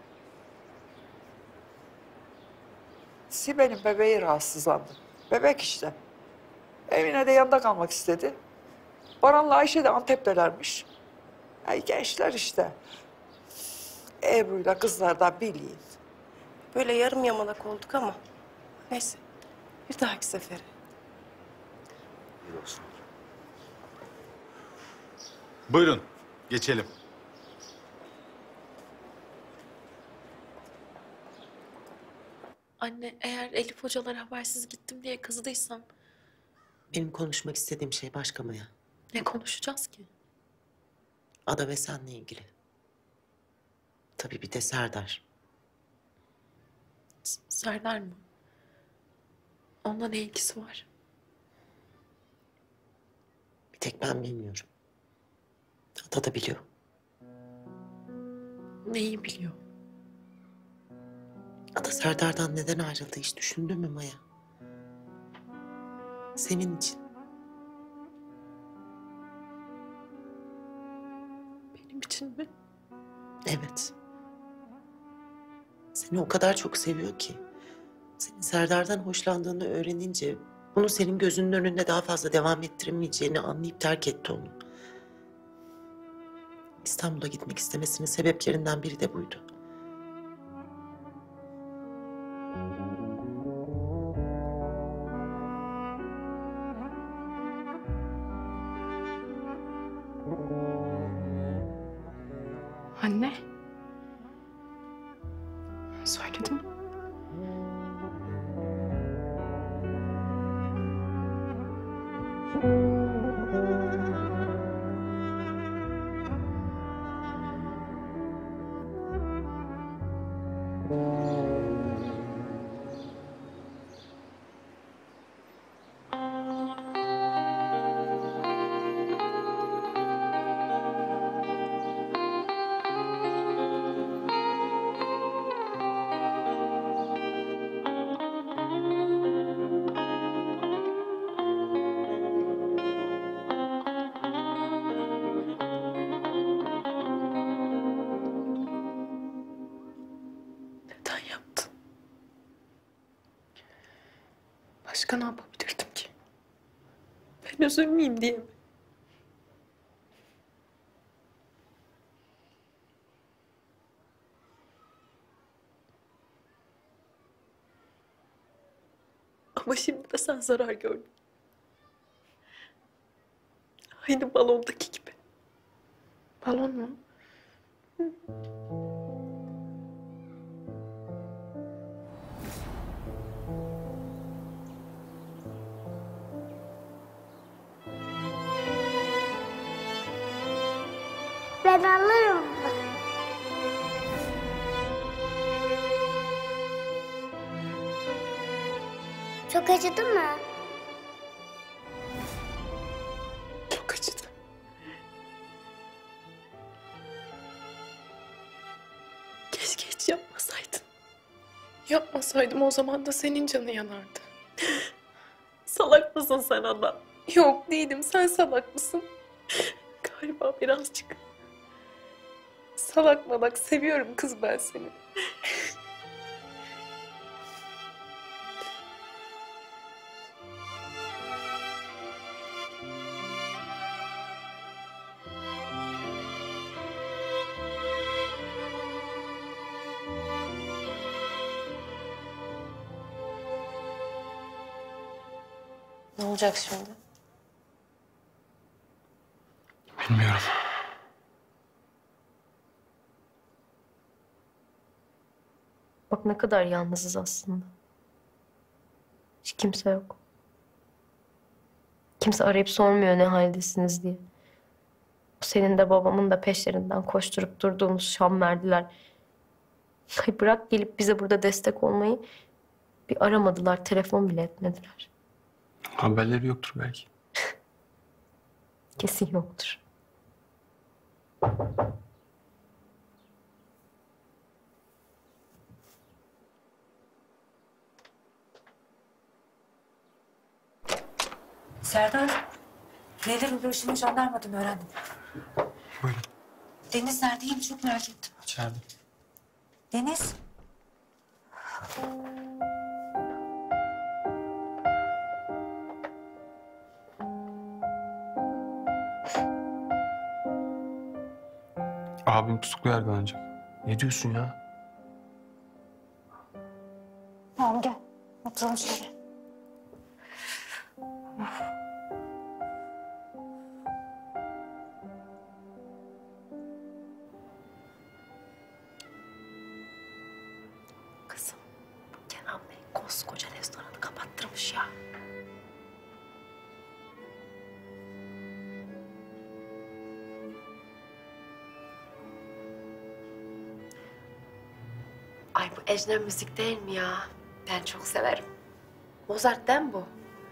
Sibel'in bebeği rahatsızlandı. Bebek işte. Emine de yanında kalmak istedi. Baran'la Ayşe de Antep'telermiş. Ay gençler işte. Ebru'yla kızlar da bileyim. Böyle yarım yamalak olduk ama neyse bir dahaki sefere. olsun. Buyurun, geçelim. Anne, eğer Elif hocalara habersiz gittim diye kızdıysam Benim konuşmak istediğim şey başka Maya. ne konuşacağız ki? Ada ve senle ilgili. Tabii bir de Serdar. S- Serdar mı? Onunla ne ilgisi var? Bir tek ben bilmiyorum. Ada da biliyor. Neyi biliyor? Ada Serdar'dan neden ayrıldı hiç düşündün mü Maya? Senin için. Benim için mi? Evet. Seni o kadar çok seviyor ki. Senin Serdar'dan hoşlandığını öğrenince bunu senin gözünün önünde daha fazla devam ettiremeyeceğini anlayıp terk etti onu. İstanbul'a gitmek istemesinin sebeplerinden biri de buydu. Anne. Söyledim. Neden yaptın? Başka ne yapabilirdim ki? Ben üzülmeyeyim diye mi? Ama şimdi de sen zarar gördün. Aynı balondaki gibi. Balon mu? Ben alırım. Çok acıdı mı? Çok acıdı. Keşke hiç yapmasaydın. Yapmasaydım o zaman da senin canın yanardı. Salak mısın sen ana? Yok değilim, sen salak mısın? Galiba birazcık. Salak malak seviyorum kız ben seni. Ne olacak şimdi? Bilmiyorum. Bak ne kadar yalnızız aslında. Hiç kimse yok. Kimse arayıp sormuyor ne haldesiniz diye. Senin de babamın da peşlerinden koşturup durduğumuz Şam verdiler. Ay bırak gelip bize burada destek olmayı, bir aramadılar, telefon bile etmediler. Haberleri yoktur belki. Kesin yoktur. Serdar, Leyla görüşümü jandarmadan öğrendim. Buyurun. Deniz neredeyim çok merak ettim. İçeride. Deniz. Abim tutuklu yargılanacak. Ne diyorsun ya? Tamam gel. Oturalım şöyle. Kızım, Kenan Bey konuş ya. Ay bu ecnebi müzik değil mi ya? Ben çok severim. Mozart'tan bu.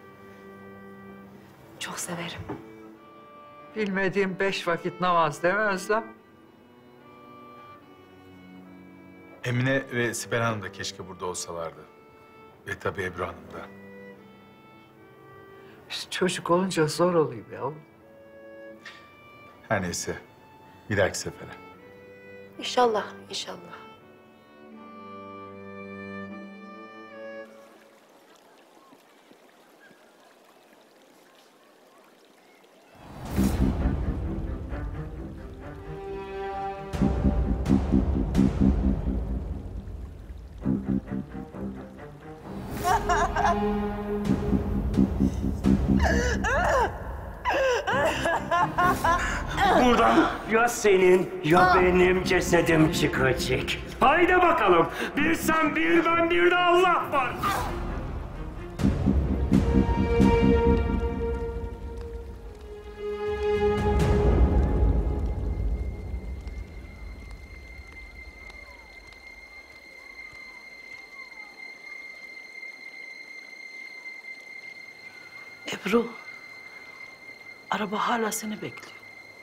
Çok severim. Bilmediğim beş vakit namaz değil mi Özlem? Emine ve Sibel Hanım da keşke burada olsalardı. Ve tabii Ebru Hanım da. İşte çocuk olunca zor oluyor ya. Her neyse. Bir dahaki sefere. İnşallah, inşallah. Buradan ya senin ya benim cesedim çıkacak. Haydi bakalım. Bir sen, bir ben, bir de Allah var. Ebru, araba hala seni bekliyor.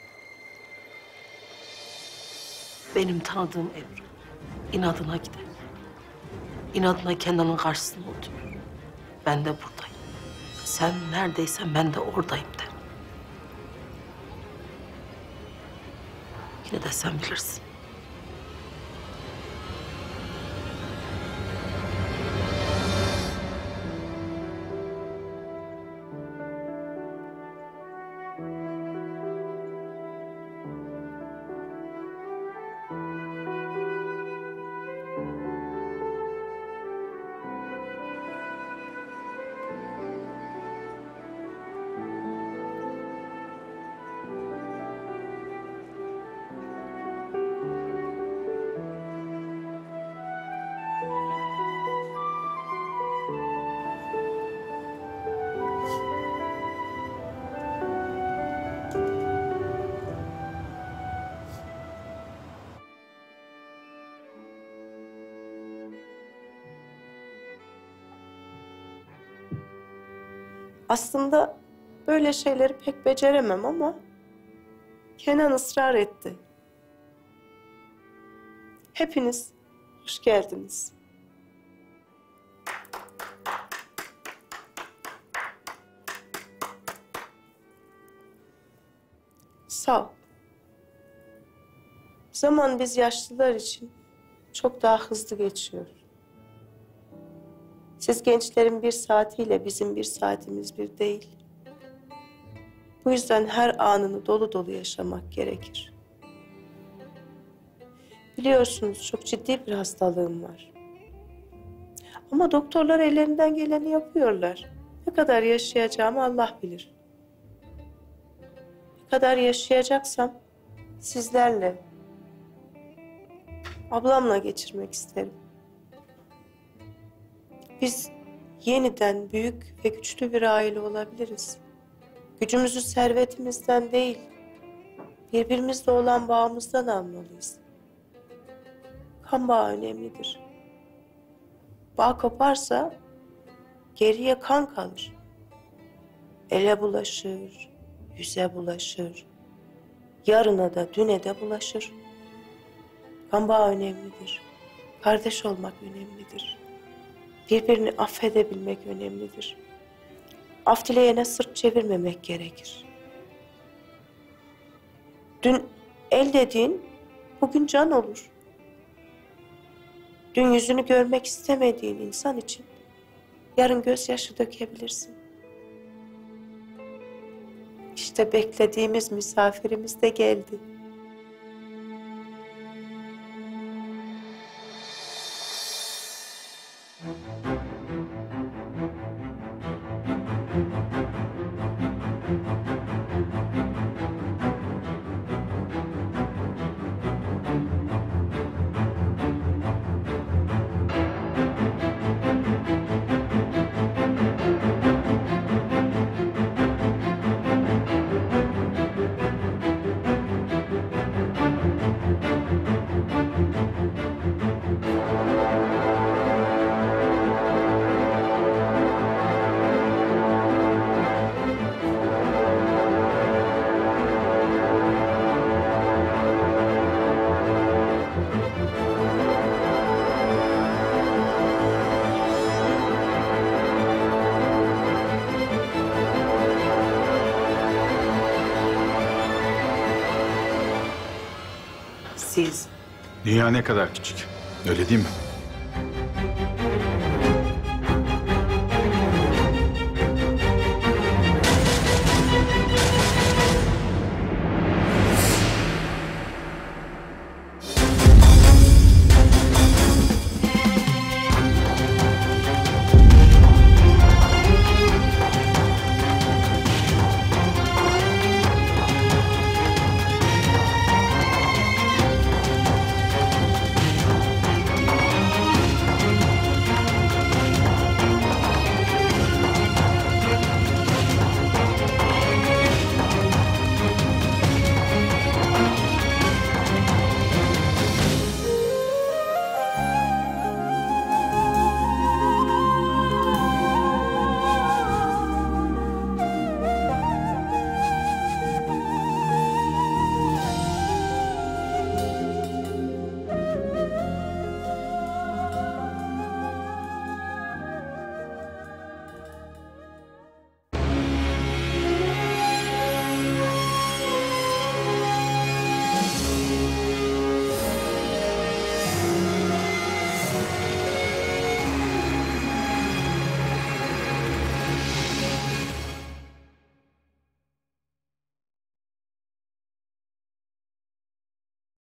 Benim tanıdığım Ebru, inadına gider. İnadına kendinin karşısına oturur. Ben de buradayım. Sen neredeysen ben de oradayım der. Yine de sen bilirsin. Aslında böyle şeyleri pek beceremem ama Kenan ısrar etti. Hepiniz hoş geldiniz. Sağ ol. Zaman biz yaşlılar için çok daha hızlı geçiyor. Siz gençlerin bir saatiyle bizim bir saatimiz bir değil. Bu yüzden her anını dolu dolu yaşamak gerekir. Biliyorsunuz çok ciddi bir hastalığım var. Ama doktorlar ellerinden geleni yapıyorlar. Ne kadar yaşayacağımı Allah bilir. Ne kadar yaşayacaksam sizlerle, ablamla geçirmek isterim. Biz yeniden büyük ve güçlü bir aile olabiliriz. Gücümüzü servetimizden değil, birbirimizle olan bağımızdan almalıyız. Kan bağı önemlidir. Bağ koparsa geriye kan kalır. Ele bulaşır, yüze bulaşır. Yarına da düne de bulaşır. Kan bağı önemlidir. Kardeş olmak önemlidir. Birbirini affedebilmek önemlidir. Af dileyene sırt çevirmemek gerekir. Dün el dediğin bugün can olur. Dün yüzünü görmek istemediğin insan için yarın gözyaşı dökebilirsin. İşte beklediğimiz misafirimiz de geldi. Siz. Dünya ne kadar küçük. Öyle değil mi?